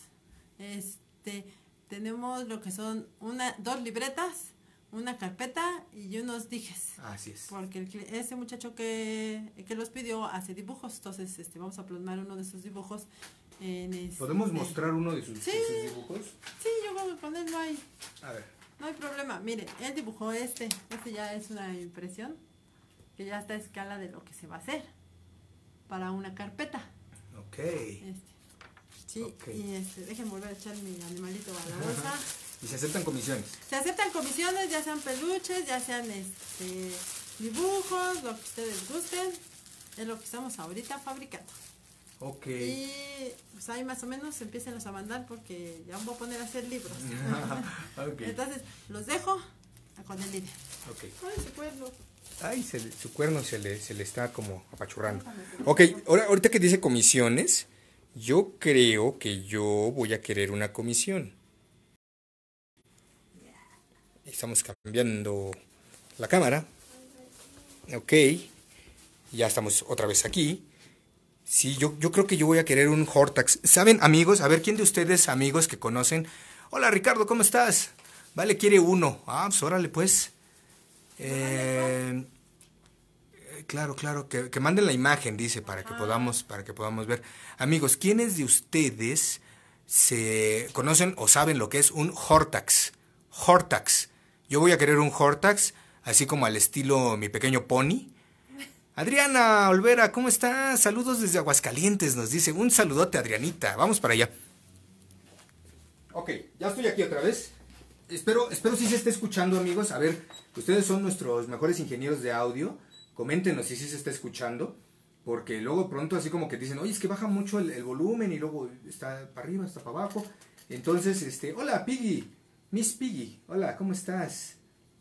Tenemos lo que son 2 libretas, una carpeta y unos dijes. Así es. Porque ese muchacho que los pidió hace dibujos, entonces vamos a plasmar uno de sus dibujos en ¿Podemos mostrar uno de sus dibujos? Sí, yo creo que con él A ver. no hay problema. Miren, él dibujó este ya es una impresión que ya está a escala de lo que se va a hacer para una carpeta. Ok. Sí, okay. Y déjenme volver a echar mi animalito a la bolsa. ¿Y se aceptan comisiones? Se aceptan comisiones, ya sean peluches, ya sean dibujos, lo que ustedes gusten. Es lo que estamos ahorita fabricando. Ok. Y pues ahí más o menos empiecen a mandar porque ya voy a poner a hacer libros. Okay. Entonces, los dejo con el líder. Okay. Ay, su cuerno. Ay, su cuerno se le está como apachurrando. Ok, ahorita que dice comisiones, yo creo que yo voy a querer una comisión. Estamos cambiando la cámara. Ok, ya estamos otra vez aquí. Sí, yo creo que yo voy a querer un Hortax. ¿Saben, amigos? A ver, ¿quién de ustedes, amigos que conocen? Hola, Ricardo, ¿cómo estás? Vale, quiere uno. Pues órale, pues. Claro, que manden la imagen, dice, para que podamos ver. Amigos, ¿quiénes de ustedes se conocen o saben lo que es un Hortax? Hortax. Yo voy a querer un Hortax, así como al estilo Mi Pequeño Pony. Adriana Olvera, ¿cómo estás? Saludos desde Aguascalientes, nos dice. Un saludote, Adrianita. Vamos para allá. Ok, ya estoy aquí otra vez. Espero si se esté escuchando, amigos. A ver, ustedes son nuestros mejores ingenieros de audio. Coméntenos si sí se está escuchando. Porque luego pronto así como que dicen, oye, es que baja mucho el volumen y luego está para arriba, está para abajo. Entonces, hola, Piggy. Miss Piggy. Hola, ¿cómo estás?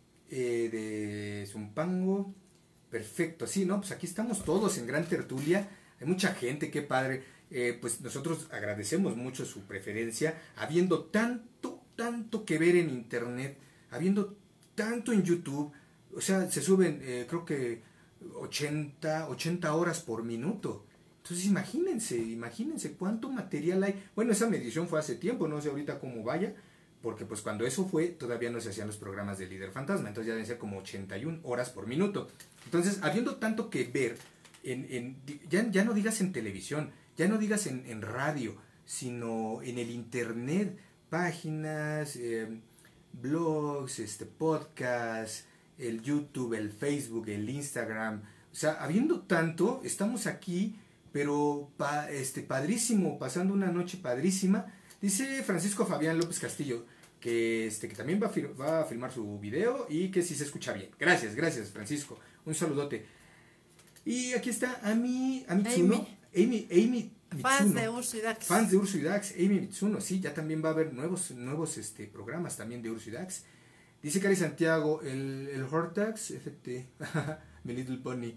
De Zumpango. Perfecto, sí, ¿no? Pues aquí estamos todos en gran tertulia, hay mucha gente, qué padre, pues nosotros agradecemos mucho su preferencia, habiendo tanto que ver en internet, habiendo tanto en YouTube, o sea, se suben, creo que 80 horas por minuto, entonces imagínense cuánto material hay, bueno, esa medición fue hace tiempo, no sé ahorita cómo vaya, porque pues cuando eso fue, todavía no se hacían los programas de Líder Fantasma, entonces ya deben ser como 81 horas por minuto. Entonces, habiendo tanto que ver, ya no digas en televisión, ya no digas en radio, sino en el internet, páginas, blogs, podcast, el YouTube, el Facebook, el Instagram, o sea, habiendo tanto, estamos aquí, pero padrísimo, pasando una noche padrísima. Dice Francisco Fabián López Castillo, que también va a filmar su video y que sí se escucha bien. Gracias, gracias Francisco. Un saludote. Y aquí está Ami Mitsuno. Amy Mitsuno. Fans de Urso y Dax. Fans de Urso y Dax. Amy Mitsuno, sí, ya también va a haber nuevos programas también de Urso y Dax. Dice Cari Santiago, el Hortax, FT, My Little Pony.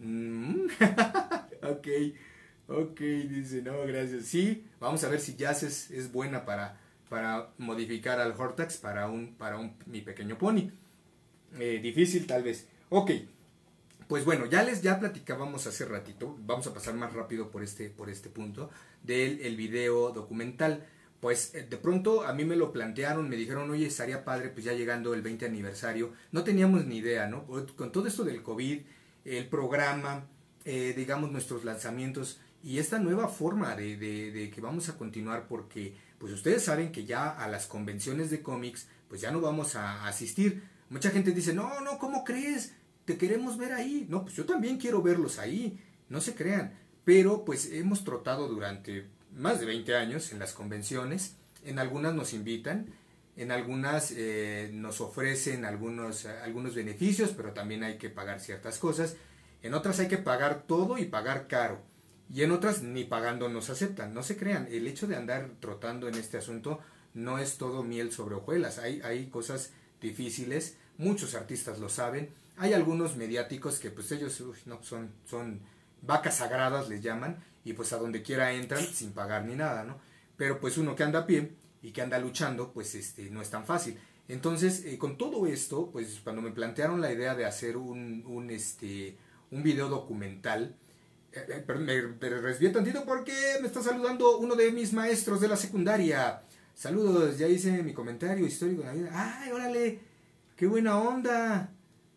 Ok, dice, no, gracias. Sí, vamos a ver si Jazz es buena para modificar al Hortax para mi pequeño pony. Difícil tal vez. Ok, pues bueno, ya platicábamos hace ratito, vamos a pasar más rápido por este punto del video documental. Pues de pronto a mí me lo plantearon, me dijeron, oye, estaría padre, pues ya llegando el 20 aniversario. No teníamos ni idea, ¿no? Con todo esto del COVID, el programa, digamos nuestros lanzamientos y esta nueva forma de que vamos a continuar, porque pues ustedes saben que ya a las convenciones de cómics pues ya no vamos a asistir. Mucha gente dice, no, ¿cómo crees? Te queremos ver ahí. No, pues yo también quiero verlos ahí, no se crean. Pero pues hemos trotado durante más de 20 años en las convenciones, en algunas nos invitan, en algunas nos ofrecen algunos beneficios, pero también hay que pagar ciertas cosas, en otras hay que pagar todo y pagar caro, y en otras ni pagando nos aceptan. No se crean, el hecho de andar trotando en este asunto no es todo miel sobre hojuelas, hay cosas difíciles, muchos artistas lo saben, hay algunos mediáticos que pues ellos no son vacas sagradas les llaman, y pues a donde quiera entran sin pagar ni nada, ¿no? Pero pues uno que anda a pie y que anda luchando, pues no es tan fácil. Entonces, con todo esto, pues cuando me plantearon la idea de hacer un video documental, perdón, me desvié tantito porque me está saludando uno de mis maestros de la secundaria. Saludos, ya hice mi comentario histórico de la vida. ¡Ay, órale! ¡Qué buena onda!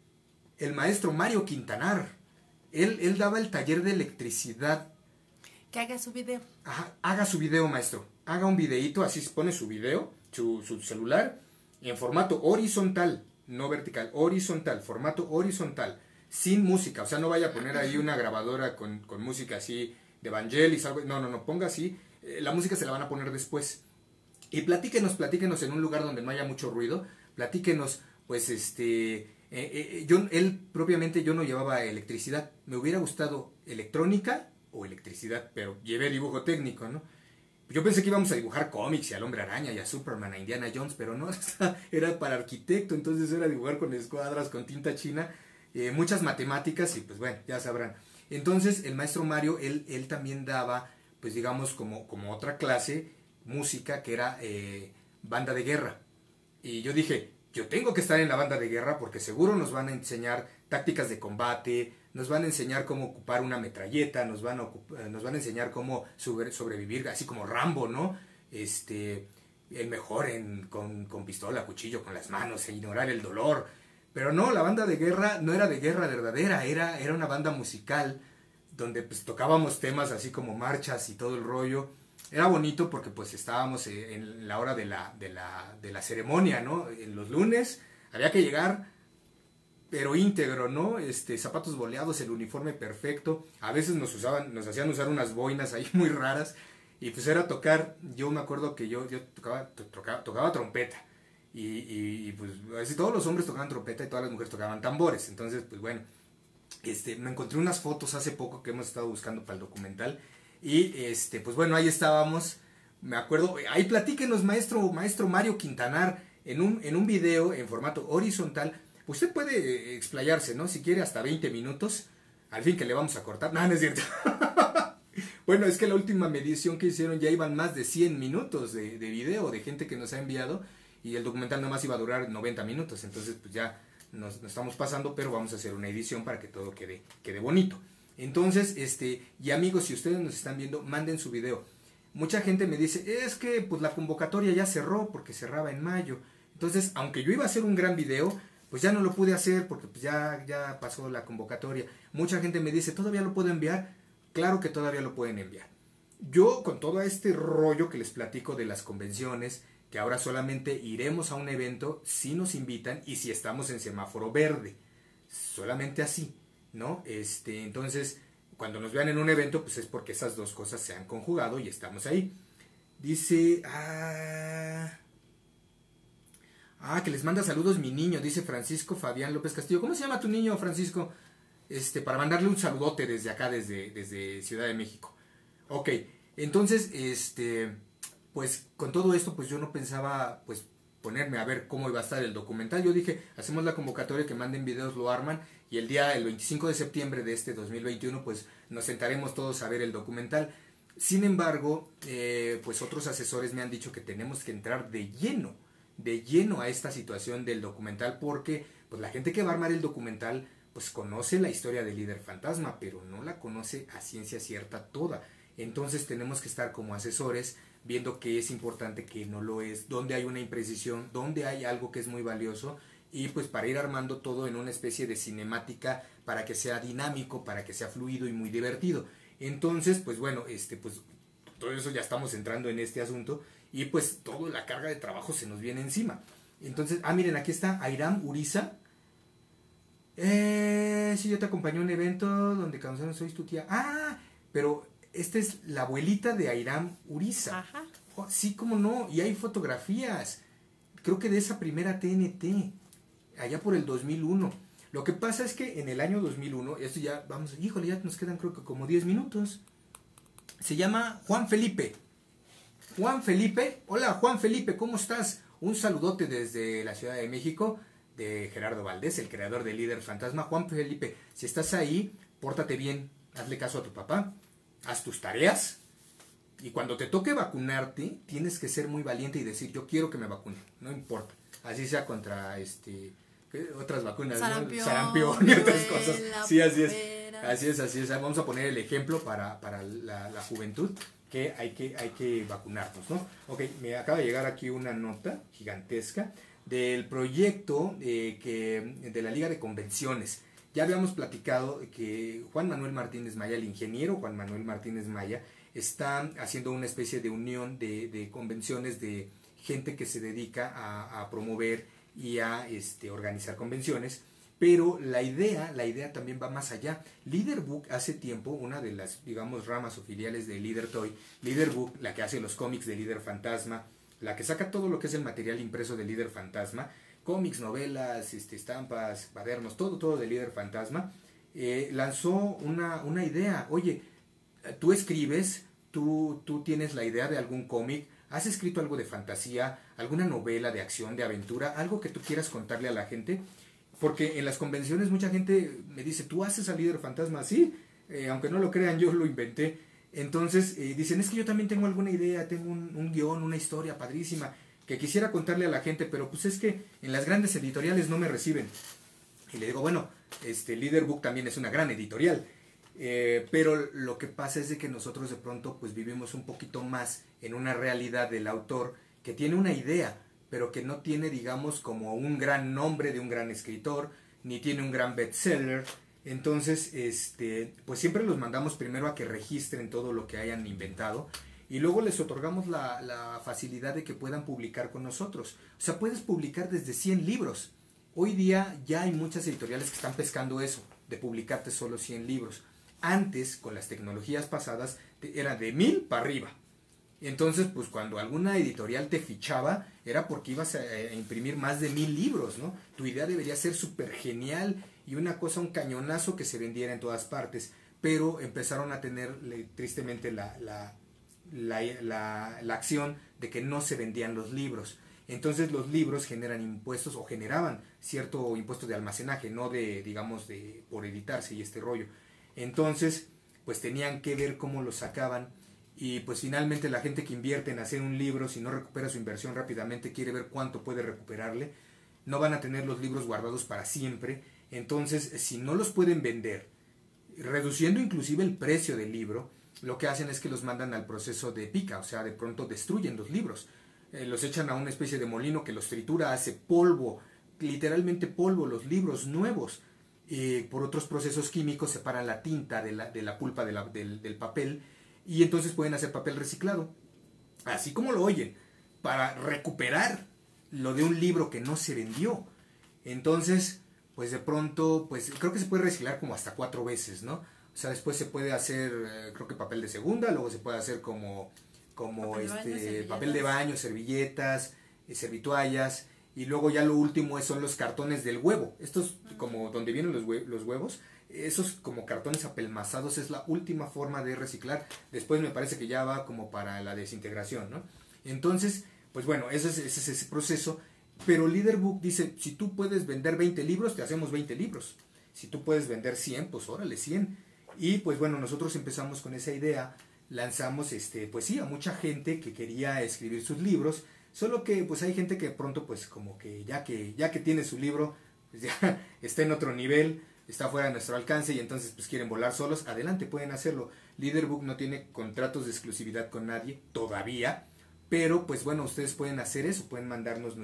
El maestro Mario Quintanar. Él daba el taller de electricidad. Que haga su video. Ajá, haga su video, maestro. Haga un videíto, así se pone su video, su celular, en formato horizontal, no vertical, horizontal, formato horizontal, sin música. O sea, no vaya a poner ahí una grabadora con música así de Vangelis, algo. No, ponga así. La música se la van a poner después. Y platíquenos en un lugar donde no haya mucho ruido. Platíquenos, pues él propiamente yo no llevaba electricidad. Me hubiera gustado electrónica o electricidad, pero llevé dibujo técnico, ¿no? Yo pensé que íbamos a dibujar cómics y al Hombre Araña y a Superman, a Indiana Jones, pero no, era para arquitecto, entonces era dibujar con escuadras, con tinta china, muchas matemáticas y pues bueno, ya sabrán. Entonces el maestro Mario, él también daba, pues digamos, como otra clase, música que era banda de guerra. Y yo dije, yo tengo que estar en la banda de guerra porque seguro nos van a enseñar tácticas de combate, nos van a enseñar cómo ocupar una metralleta, nos van a enseñar cómo sobrevivir, así como Rambo, ¿no? El mejor con pistola, cuchillo, con las manos, e ignorar el dolor. Pero no, la banda de guerra no era de guerra verdadera, era una banda musical donde pues tocábamos temas así como marchas y todo el rollo. Era bonito porque pues estábamos en la hora de la ceremonia, ¿no? En los lunes había que llegar, pero íntegro, ¿no? Zapatos boleados, el uniforme perfecto. A veces nos hacían usar unas boinas ahí muy raras. Y pues era tocar, yo me acuerdo que yo tocaba trompeta. Y pues así todos los hombres tocaban trompeta y todas las mujeres tocaban tambores. Entonces, pues bueno, me encontré unas fotos hace poco que hemos estado buscando para el documental. Y pues bueno, ahí estábamos. Me acuerdo, ahí platíquenos, maestro Mario Quintanar, en un video en formato horizontal. Usted puede explayarse, ¿no? Si quiere hasta 20 minutos. Al fin que le vamos a cortar. No es cierto. Bueno, es que la última medición que hicieron ya iban más de 100 minutos de video de gente que nos ha enviado. Y el documental nomás iba a durar 90 minutos. Entonces, pues ya nos estamos pasando, pero vamos a hacer una edición para que todo quede bonito. Entonces, y amigos, si ustedes nos están viendo, manden su video. Mucha gente me dice, es que pues la convocatoria ya cerró porque cerraba en mayo. Entonces, aunque yo iba a hacer un gran video, pues ya no lo pude hacer porque pues ya pasó la convocatoria. Mucha gente me dice, ¿todavía lo puedo enviar? Claro que todavía lo pueden enviar. Yo, con todo este rollo que les platico de las convenciones, que ahora solamente iremos a un evento si nos invitan y si estamos en semáforo verde. Solamente así, ¿no? Entonces, cuando nos vean en un evento, pues es porque esas dos cosas se han conjugado y estamos ahí. Dice, Que les manda saludos mi niño, dice Francisco Fabián López Castillo. ¿Cómo se llama tu niño, Francisco? Para mandarle un saludote desde acá, desde Ciudad de México. Ok, entonces, pues con todo esto, pues yo no pensaba, pues, ponerme a ver cómo iba a estar el documental. Yo dije, hacemos la convocatoria, que manden videos, lo arman, y el 25 de septiembre de este 2021, pues nos sentaremos todos a ver el documental. Sin embargo, pues otros asesores me han dicho que tenemos que entrar de lleno a esta situación del documental, porque pues la gente que va a armar el documental pues conoce la historia del líder fantasma, pero no la conoce a ciencia cierta toda. Entonces tenemos que estar como asesores viendo qué es importante, qué no lo es, dónde hay una imprecisión, dónde hay algo que es muy valioso, y pues para ir armando todo en una especie de cinemática para que sea dinámico, para que sea fluido y muy divertido. Entonces, pues bueno, pues todo eso ya estamos entrando en este asunto, y pues toda la carga de trabajo se nos viene encima. Entonces, miren, aquí está Airam Uriza. Sí, yo te acompañé a un evento donde causaron soy tu tía. Pero esta es la abuelita de Airam Uriza. Ajá. Sí, cómo no, y hay fotografías. Creo que de esa primera TNT, allá por el 2001. Lo que pasa es que en el año 2001, esto ya, híjole, ya nos quedan creo que como 10 minutos. Se llama Juan Felipe. Juan Felipe, hola Juan Felipe, ¿cómo estás? Un saludote desde la Ciudad de México, de Gerardo Valdés, el creador de Líder Fantasma. Juan Felipe, si estás ahí, pórtate bien, hazle caso a tu papá, haz tus tareas, y cuando te toque vacunarte, tienes que ser muy valiente y decir, yo quiero que me vacunen, no importa, así sea contra otras vacunas, sarampión, ¿no? Sarampión y otras cosas. Sí, así es. Peras. Así es. Vamos a poner el ejemplo para la juventud, que hay que vacunarnos, ¿no? Ok, me acaba de llegar aquí una nota gigantesca del proyecto de la Liga de Convenciones. Ya habíamos platicado que Juan Manuel Martínez Maya, el ingeniero Juan Manuel Martínez Maya, está haciendo una especie de unión de convenciones de gente que se dedica a promover y a organizar convenciones. Pero la idea también va más allá. Leader Book hace tiempo, una de las, digamos, ramas o filiales de Leader Toy, Leader Book, la que hace los cómics de Líder Fantasma, la que saca todo lo que es el material impreso de Líder Fantasma, cómics, novelas, estampas, cuadernos, todo de Líder Fantasma, lanzó una idea. Oye, tú escribes, tú tienes la idea de algún cómic, has escrito algo de fantasía, alguna novela de acción, de aventura, algo que tú quieras contarle a la gente. Porque en las convenciones mucha gente me dice, ¿tú haces a Líder Fantasma? Sí, aunque no lo crean, yo lo inventé. Entonces dicen, es que yo también tengo alguna idea, tengo un guión, una historia padrísima que quisiera contarle a la gente, pero pues es que en las grandes editoriales no me reciben. Y le digo, bueno, Leader Book también es una gran editorial. Pero lo que pasa es de que nosotros de pronto pues vivimos un poquito más en una realidad del autor que tiene una idea, pero que no tiene, digamos, como un gran nombre de un gran escritor, ni tiene un gran bestseller. Entonces, pues siempre los mandamos primero a que registren todo lo que hayan inventado, y luego les otorgamos la facilidad de que puedan publicar con nosotros. O sea, puedes publicar desde 100 libros. Hoy día ya hay muchas editoriales que están pescando eso, de publicarte solo 100 libros. Antes, con las tecnologías pasadas, era de 1000 para arriba. Entonces, pues cuando alguna editorial te fichaba, era porque ibas a imprimir más de 1000 libros, ¿no? Tu idea debería ser súper genial y una cosa, un cañonazo que se vendiera en todas partes. Pero empezaron a tener, tristemente, la acción de que no se vendían los libros. Entonces los libros generan impuestos, o generaban cierto impuesto de almacenaje, no de, digamos, por editarse y este rollo. Entonces, pues tenían que ver cómo lo sacaban. Y pues finalmente la gente que invierte en hacer un libro, si no recupera su inversión rápidamente, quiere ver cuánto puede recuperarle. No van a tener los libros guardados para siempre. Entonces, si no los pueden vender, reduciendo inclusive el precio del libro, lo que hacen es que los mandan al proceso de pica. O sea, de pronto destruyen los libros. Los echan a una especie de molino que los tritura, hace polvo, literalmente polvo, los libros nuevos. Por otros procesos químicos separan la tinta de la pulpa del papel, y entonces pueden hacer papel reciclado, así como lo oyen, para recuperar lo de un libro que no se vendió. Entonces, pues de pronto, pues creo que se puede reciclar como hasta 4 veces, ¿no? O sea, después se puede hacer, creo que papel de segunda, luego se puede hacer como papel de baño, servilletas, servitoallas, y luego ya lo último son los cartones del huevo. Estos como donde vienen los huevos, esos como cartones apelmazados es la última forma de reciclar. Después me parece que ya va como para la desintegración, ¿no? Entonces, pues bueno, ese es ese proceso. Pero Leader Book dice, si tú puedes vender 20 libros, te hacemos 20 libros. Si tú puedes vender 100, pues órale, 100. Y pues bueno, nosotros empezamos con esa idea, lanzamos pues sí, a mucha gente que quería escribir sus libros, solo que pues hay gente que pronto pues como que ya que tiene su libro, pues ya está en otro nivel, está fuera de nuestro alcance y entonces pues quieren volar solos. Adelante, pueden hacerlo. Leader Book no tiene contratos de exclusividad con nadie todavía, pero pues bueno, ustedes pueden hacer eso, pueden mandarnos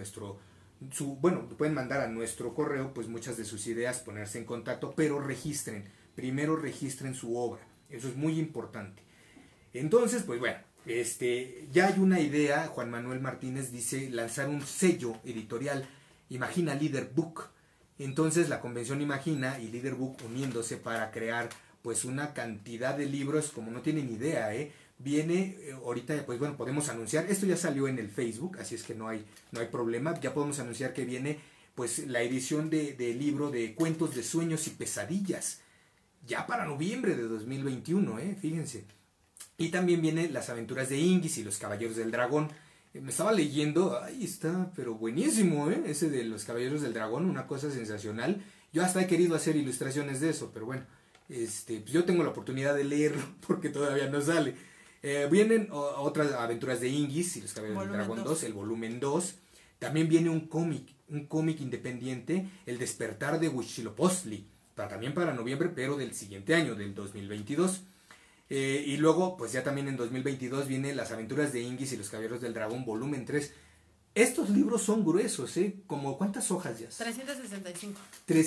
pueden mandar a nuestro correo pues muchas de sus ideas, ponerse en contacto, pero primero registren su obra, eso es muy importante. Entonces, pues bueno, ya hay una idea. Juan Manuel Martínez dice lanzar un sello editorial, Imagina Leader Book. Entonces la convención Imagina y Leader Book uniéndose para crear pues una cantidad de libros como no tienen idea, Viene ahorita, pues bueno, podemos anunciar, esto ya salió en el Facebook, así es que no hay problema, ya podemos anunciar que viene pues la edición de libro de cuentos de sueños y pesadillas, ya para noviembre de 2021, fíjense. Y también viene Las aventuras de Ingis y los Caballeros del Dragón. Me estaba leyendo, ahí está, pero buenísimo, ese de los Caballeros del Dragón, una cosa sensacional. Yo hasta he querido hacer ilustraciones de eso, pero bueno, pues yo tengo la oportunidad de leerlo porque todavía no sale. Vienen otras aventuras de Ingis y los Caballeros del Dragón 2, el volumen 2. También viene un cómic independiente, El despertar de Huitzilopochtli, también para noviembre, pero del siguiente año, del 2022. Y luego, pues ya también en 2022 viene Las aventuras de Ingis y los Caballeros del Dragón, volumen 3. Estos libros son gruesos, como ¿cuántas hojas ya? 365.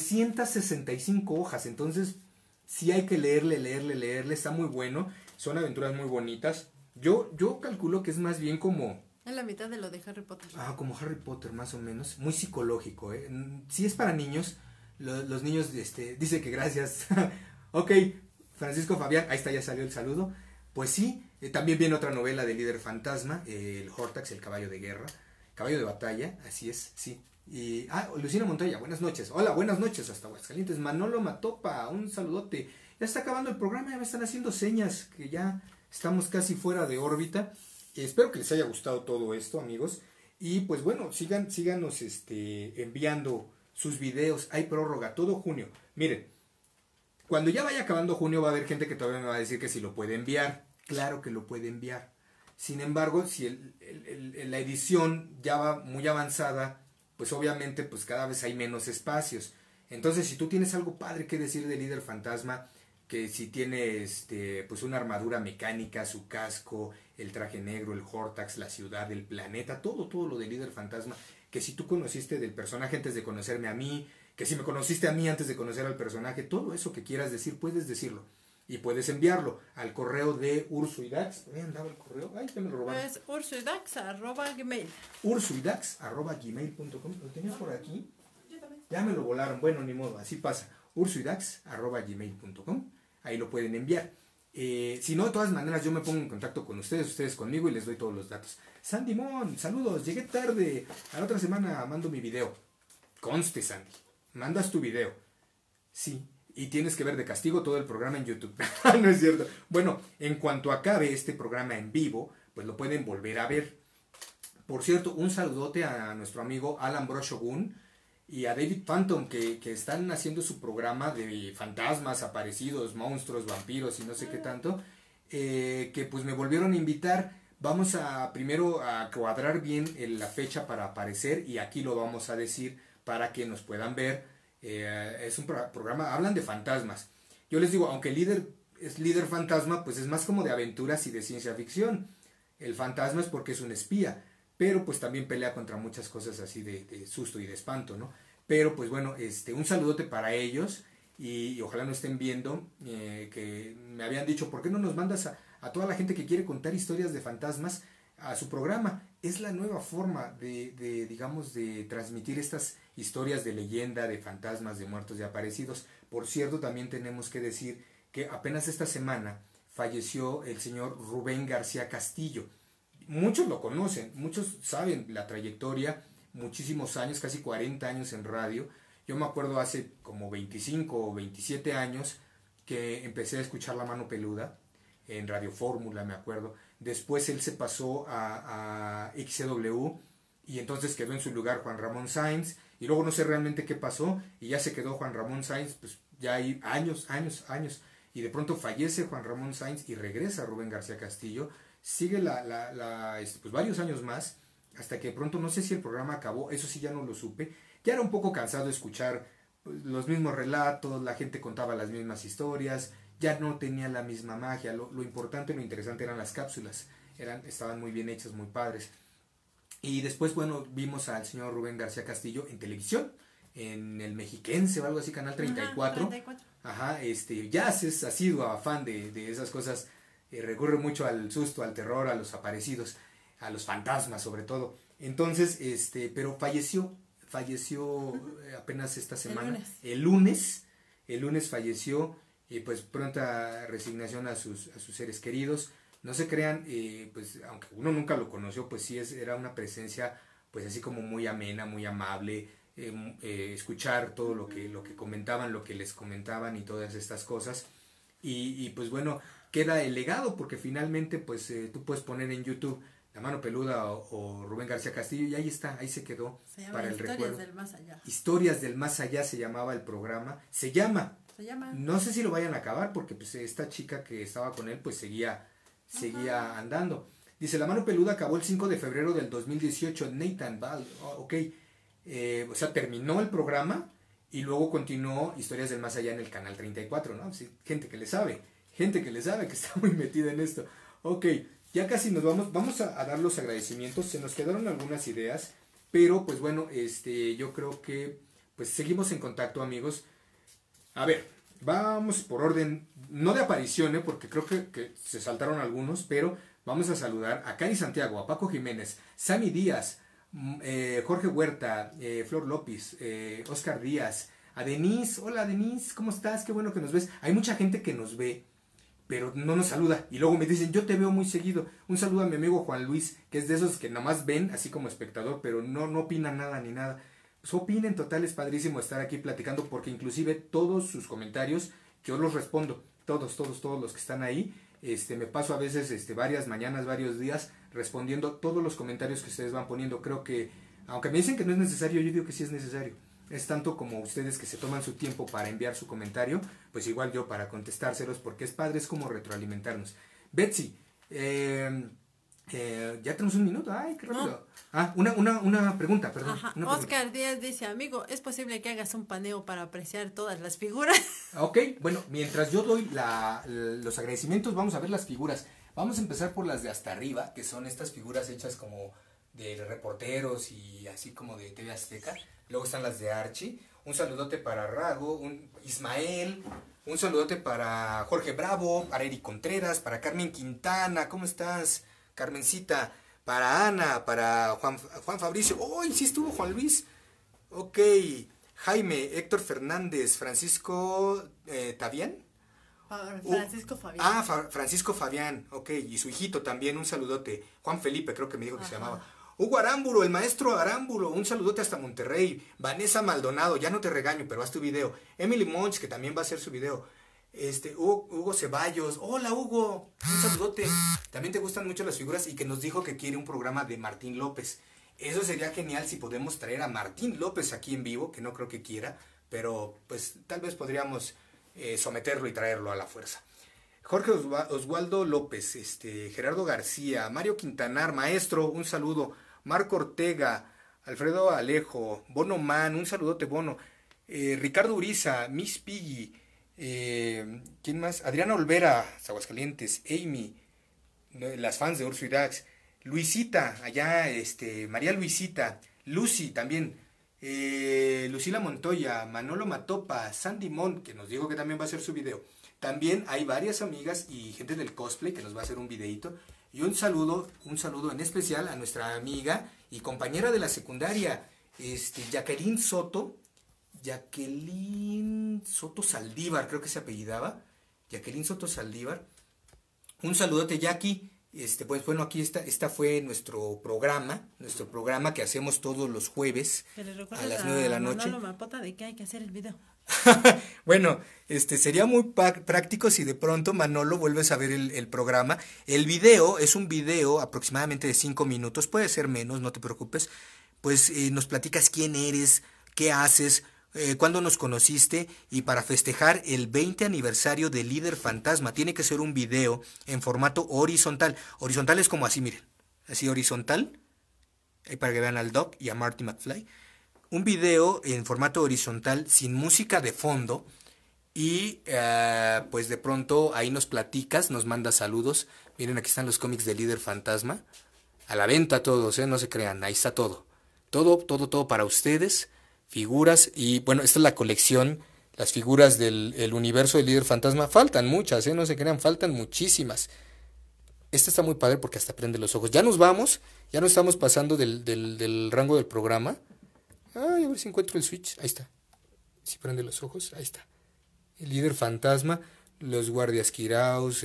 365 hojas, entonces sí hay que leerle, está muy bueno. Son aventuras muy bonitas. Yo calculo que es más bien como... En la mitad de lo de Harry Potter. Como Harry Potter, más o menos. Muy psicológico, Si es para niños, los niños, dice que gracias. Ok, Francisco Fabián, ahí está, ya salió el saludo. Pues sí, también viene otra novela de Líder Fantasma, el Hortax, el caballo de guerra, caballo de batalla, así es, sí. Y, Lucina Montoya, buenas noches. Hola, buenas noches hasta Aguascalientes. Manolo Matopa, un saludote. Ya está acabando el programa, ya me están haciendo señas que ya estamos casi fuera de órbita. Espero que les haya gustado todo esto, amigos. Y pues bueno, síganos enviando sus videos. Hay prórroga todo junio. Miren, cuando ya vaya acabando junio va a haber gente que todavía me va a decir que si lo puede enviar. Claro que lo puede enviar. Sin embargo, si la edición ya va muy avanzada, pues obviamente pues cada vez hay menos espacios. Entonces, si tú tienes algo padre que decir de Líder Fantasma, que si tiene pues una armadura mecánica, su casco, el traje negro, el Hortax, la ciudad, el planeta, todo lo de Líder Fantasma, que si tú conociste del personaje antes de conocerme a mí, que si me conociste a mí antes de conocer al personaje, todo eso que quieras decir, puedes decirlo. Y puedes enviarlo al correo de Ursuidax. ¿Me han dado el correo? Ay, ya me lo robaron. Es ursuidax@gmail. Ursuidax@gmail.com. ¿Lo tenías por aquí? Yo también. Ya me lo volaron. Bueno, ni modo, así pasa. Ursuidax@gmail.com. Ahí lo pueden enviar. Si no, de todas maneras, yo me pongo en contacto con ustedes conmigo y les doy todos los datos. Sandy Mon, saludos, llegué tarde. A la otra semana mando mi video. Conste, Sandy. Mandas tu video. Sí. Y tienes que ver de castigo todo el programa en YouTube. No es cierto. Bueno, en cuanto acabe este programa en vivo, pues lo pueden volver a ver. Por cierto, un saludote a nuestro amigo Alan Broshogun y a David Phantom que están haciendo su programa de fantasmas, aparecidos, monstruos, vampiros y no sé qué tanto. Que pues me volvieron a invitar. Vamos primero a cuadrar bien la fecha para aparecer y aquí lo vamos a decir para que nos puedan ver. Es un programa, hablan de fantasmas. Yo les digo, aunque es líder fantasma, pues es más como de aventuras y de ciencia ficción. El fantasma es porque es un espía, pero pues también pelea contra muchas cosas así de susto y de espanto, ¿no? Pero pues bueno, un saludote para ellos y ojalá nos estén viendo, que me habían dicho, ¿por qué no nos mandas a toda la gente que quiere contar historias de fantasmas a su programa? Es la nueva forma digamos, de transmitir estas historias de leyenda, de fantasmas, de muertos y aparecidos. Por cierto, también tenemos que decir que apenas esta semana falleció el señor Rubén García Castillo. Muchos lo conocen, muchos saben la trayectoria, muchísimos años, casi 40 años en radio. Yo me acuerdo hace como 25 o 27 años que empecé a escuchar La Mano Peluda en Radio Fórmula, me acuerdo. Después él se pasó a XCW y entonces quedó en su lugar Juan Ramón Sainz, y luego no sé realmente qué pasó y ya se quedó Juan Ramón Sainz, pues ya hay años, y de pronto fallece Juan Ramón Sainz y regresa Rubén García Castillo, sigue pues varios años más, hasta que de pronto no sé si el programa acabó, eso sí ya no lo supe, ya era un poco cansado de escuchar pues, los mismos relatos, la gente contaba las mismas historias, ya no tenía la misma magia, lo importante, lo interesante eran las cápsulas, estaban muy bien hechas, muy padres. Y después, bueno, vimos al señor Rubén García Castillo en televisión, en el Mexiquense o algo así, Canal 34. 34. Ajá, ya es asiduo, fan de esas cosas, recurre mucho al susto, al terror, a los aparecidos, a los fantasmas sobre todo. Entonces, pero falleció apenas esta semana. El lunes falleció, pues pronta resignación a sus seres queridos. No se crean, pues aunque uno nunca lo conoció, pues sí era una presencia, pues así como muy amena, muy amable, escuchar todo lo que comentaban, lo que les comentaban y todas estas cosas. Y pues bueno, queda el legado, porque finalmente pues tú puedes poner en YouTube La Mano Peluda o Rubén García Castillo y ahí está, ahí se quedó para el recuerdo. Historias del Más Allá. Historias del Más Allá se llamaba el programa. Se llama. No sé si lo vayan a acabar, porque pues esta chica que estaba con él pues seguía andando. Dice, La Mano Peluda acabó el 5 de febrero del 2018. Nathan Val, ok. O sea, terminó el programa y luego continuó Historias del Más Allá en el Canal 34, ¿no? Sí, gente que le sabe, que está muy metida en esto. Ok, ya casi nos vamos a dar los agradecimientos. Se nos quedaron algunas ideas, pero pues bueno, yo creo que pues seguimos en contacto, amigos. A ver, vamos por orden, no de aparición, porque creo que se saltaron algunos, pero vamos a saludar a Cari Santiago, a Paco Jiménez, Sammy Díaz, Jorge Huerta, Flor López, Oscar Díaz, a Denise. Hola Denise, ¿cómo estás? Qué bueno que nos ves. Hay mucha gente que nos ve, pero no nos saluda, y luego me dicen, yo te veo muy seguido. Un saludo a mi amigo Juan Luis, que es de esos que nada más ven, así como espectador, pero no opinan nada ni nada. Pues opinen, total, es padrísimo estar aquí platicando, porque inclusive todos sus comentarios yo los respondo, todos los que están ahí. Me paso a veces varias mañanas, varios días respondiendo todos los comentarios que ustedes van poniendo. Creo que, aunque me dicen que no es necesario, yo digo que sí es necesario. Es tanto como ustedes que se toman su tiempo para enviar su comentario, pues igual yo para contestárselos, porque es padre, es como retroalimentarnos. Betsy, ya tenemos un minuto. Ay, qué rápido. Una pregunta, perdón. Oscar Díaz dice, amigo, ¿es posible que hagas un paneo para apreciar todas las figuras? Ok, bueno, mientras yo doy los agradecimientos, vamos a ver las figuras. Vamos a empezar por las de hasta arriba, que son estas figuras hechas como de reporteros y así como de TV Azteca. Luego están las de Archie. Un saludote para Rago, Ismael. Un saludote para Jorge Bravo, para Eric Contreras, para Carmen Quintana. ¿Cómo estás, Carmencita? Para Ana, para Juan Fabricio. ¡Uy, sí estuvo Juan Luis! Ok. Jaime, Héctor Fernández, Francisco Tavián. Francisco Fabián. Francisco Fabián, ok. Y su hijito también, un saludote. Juan Felipe, creo que me dijo que se llamaba. Hugo Arámbulo, el maestro Arámbulo, un saludote hasta Monterrey. Vanessa Maldonado, ya no te regaño, pero haz tu video. Emily Monch, que también va a hacer su video. Hugo Ceballos, hola Hugo, un saludote. También te gustan mucho las figuras y que nos dijo que quiere un programa de Martín López. Eso sería genial si podemos traer a Martín López aquí en vivo, que no creo que quiera, pero pues tal vez podríamos someterlo y traerlo a la fuerza. Jorge Oswaldo López, Gerardo García, Mario Quintanar, maestro, un saludo. Marco Ortega, Alfredo Alejo, Bono Man, un saludote Bono. Ricardo Uriza, Miss Piggy. ¿Quién más? Adriana Olvera, Aguascalientes, Amy, las fans de Urso y Dax, Luisita, allá, María Luisita, Lucy también, Lucila Montoya, Manolo Matopa, Sandy Mon, que nos dijo que también va a hacer su video. También hay varias amigas y gente del cosplay que nos va a hacer un videito. Y un saludo en especial a nuestra amiga y compañera de la secundaria, Jacqueline Soto Saldívar, creo que se apellidaba. Jacqueline Soto Saldívar. Un saludote, Jackie. Pues bueno, aquí esta fue nuestro programa que hacemos todos los jueves a las 9 de la noche. Manolo Mapota de que hay que hacer el video. Bueno, sería muy práctico si de pronto, Manolo, vuelves a ver el programa. El video es un video aproximadamente de 5 minutos, puede ser menos, no te preocupes. Pues nos platicas quién eres, qué haces, cuándo nos conociste, y para festejar el 20 aniversario de Líder Fantasma tiene que ser un video en formato horizontal. Horizontal es como así, miren, así horizontal, ahí para que vean al Doc y a Marty McFly. Un video en formato horizontal sin música de fondo, y pues de pronto ahí nos platicas, nos mandas saludos. Miren, aquí están los cómics de Líder Fantasma, a la venta todos, no se crean, ahí está todo para ustedes. Figuras, y bueno, esta es la colección, las figuras del universo de Líder Fantasma. Faltan muchas, no se crean, faltan muchísimas. Esta está muy padre porque hasta prende los ojos. Ya nos vamos, ya nos estamos pasando del rango del programa. Ay, a ver si encuentro el switch. Ahí está. Si prende los ojos, ahí está. El Líder Fantasma, los Guardias Quiraos,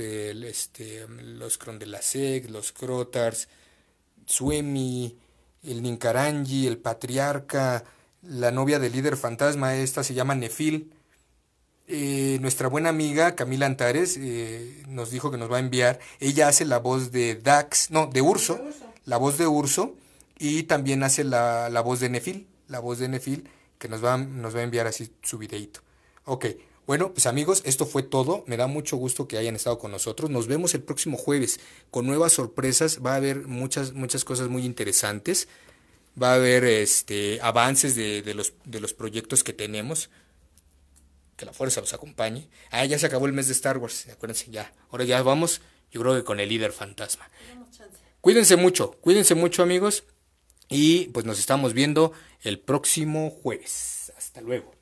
los Crondelasec, los Crotars, Suemi, el Ninkaranji, el Patriarca, la novia del Líder Fantasma, esta se llama Nefil. Nuestra buena amiga Camila Antares nos dijo que nos va a enviar. Ella hace la voz de Urso, la voz de Urso, y también hace la voz de Nefil, que nos va a enviar así su videíto. Ok, bueno, pues amigos, esto fue todo. Me da mucho gusto que hayan estado con nosotros. Nos vemos el próximo jueves con nuevas sorpresas. Va a haber muchas cosas muy interesantes. Va a haber avances de los proyectos que tenemos. Que la fuerza los acompañe. Ya se acabó el mes de Star Wars, acuérdense ya. Ahora ya vamos, yo creo que con el Líder Fantasma. Cuídense mucho amigos. Y pues nos estamos viendo el próximo jueves. Hasta luego.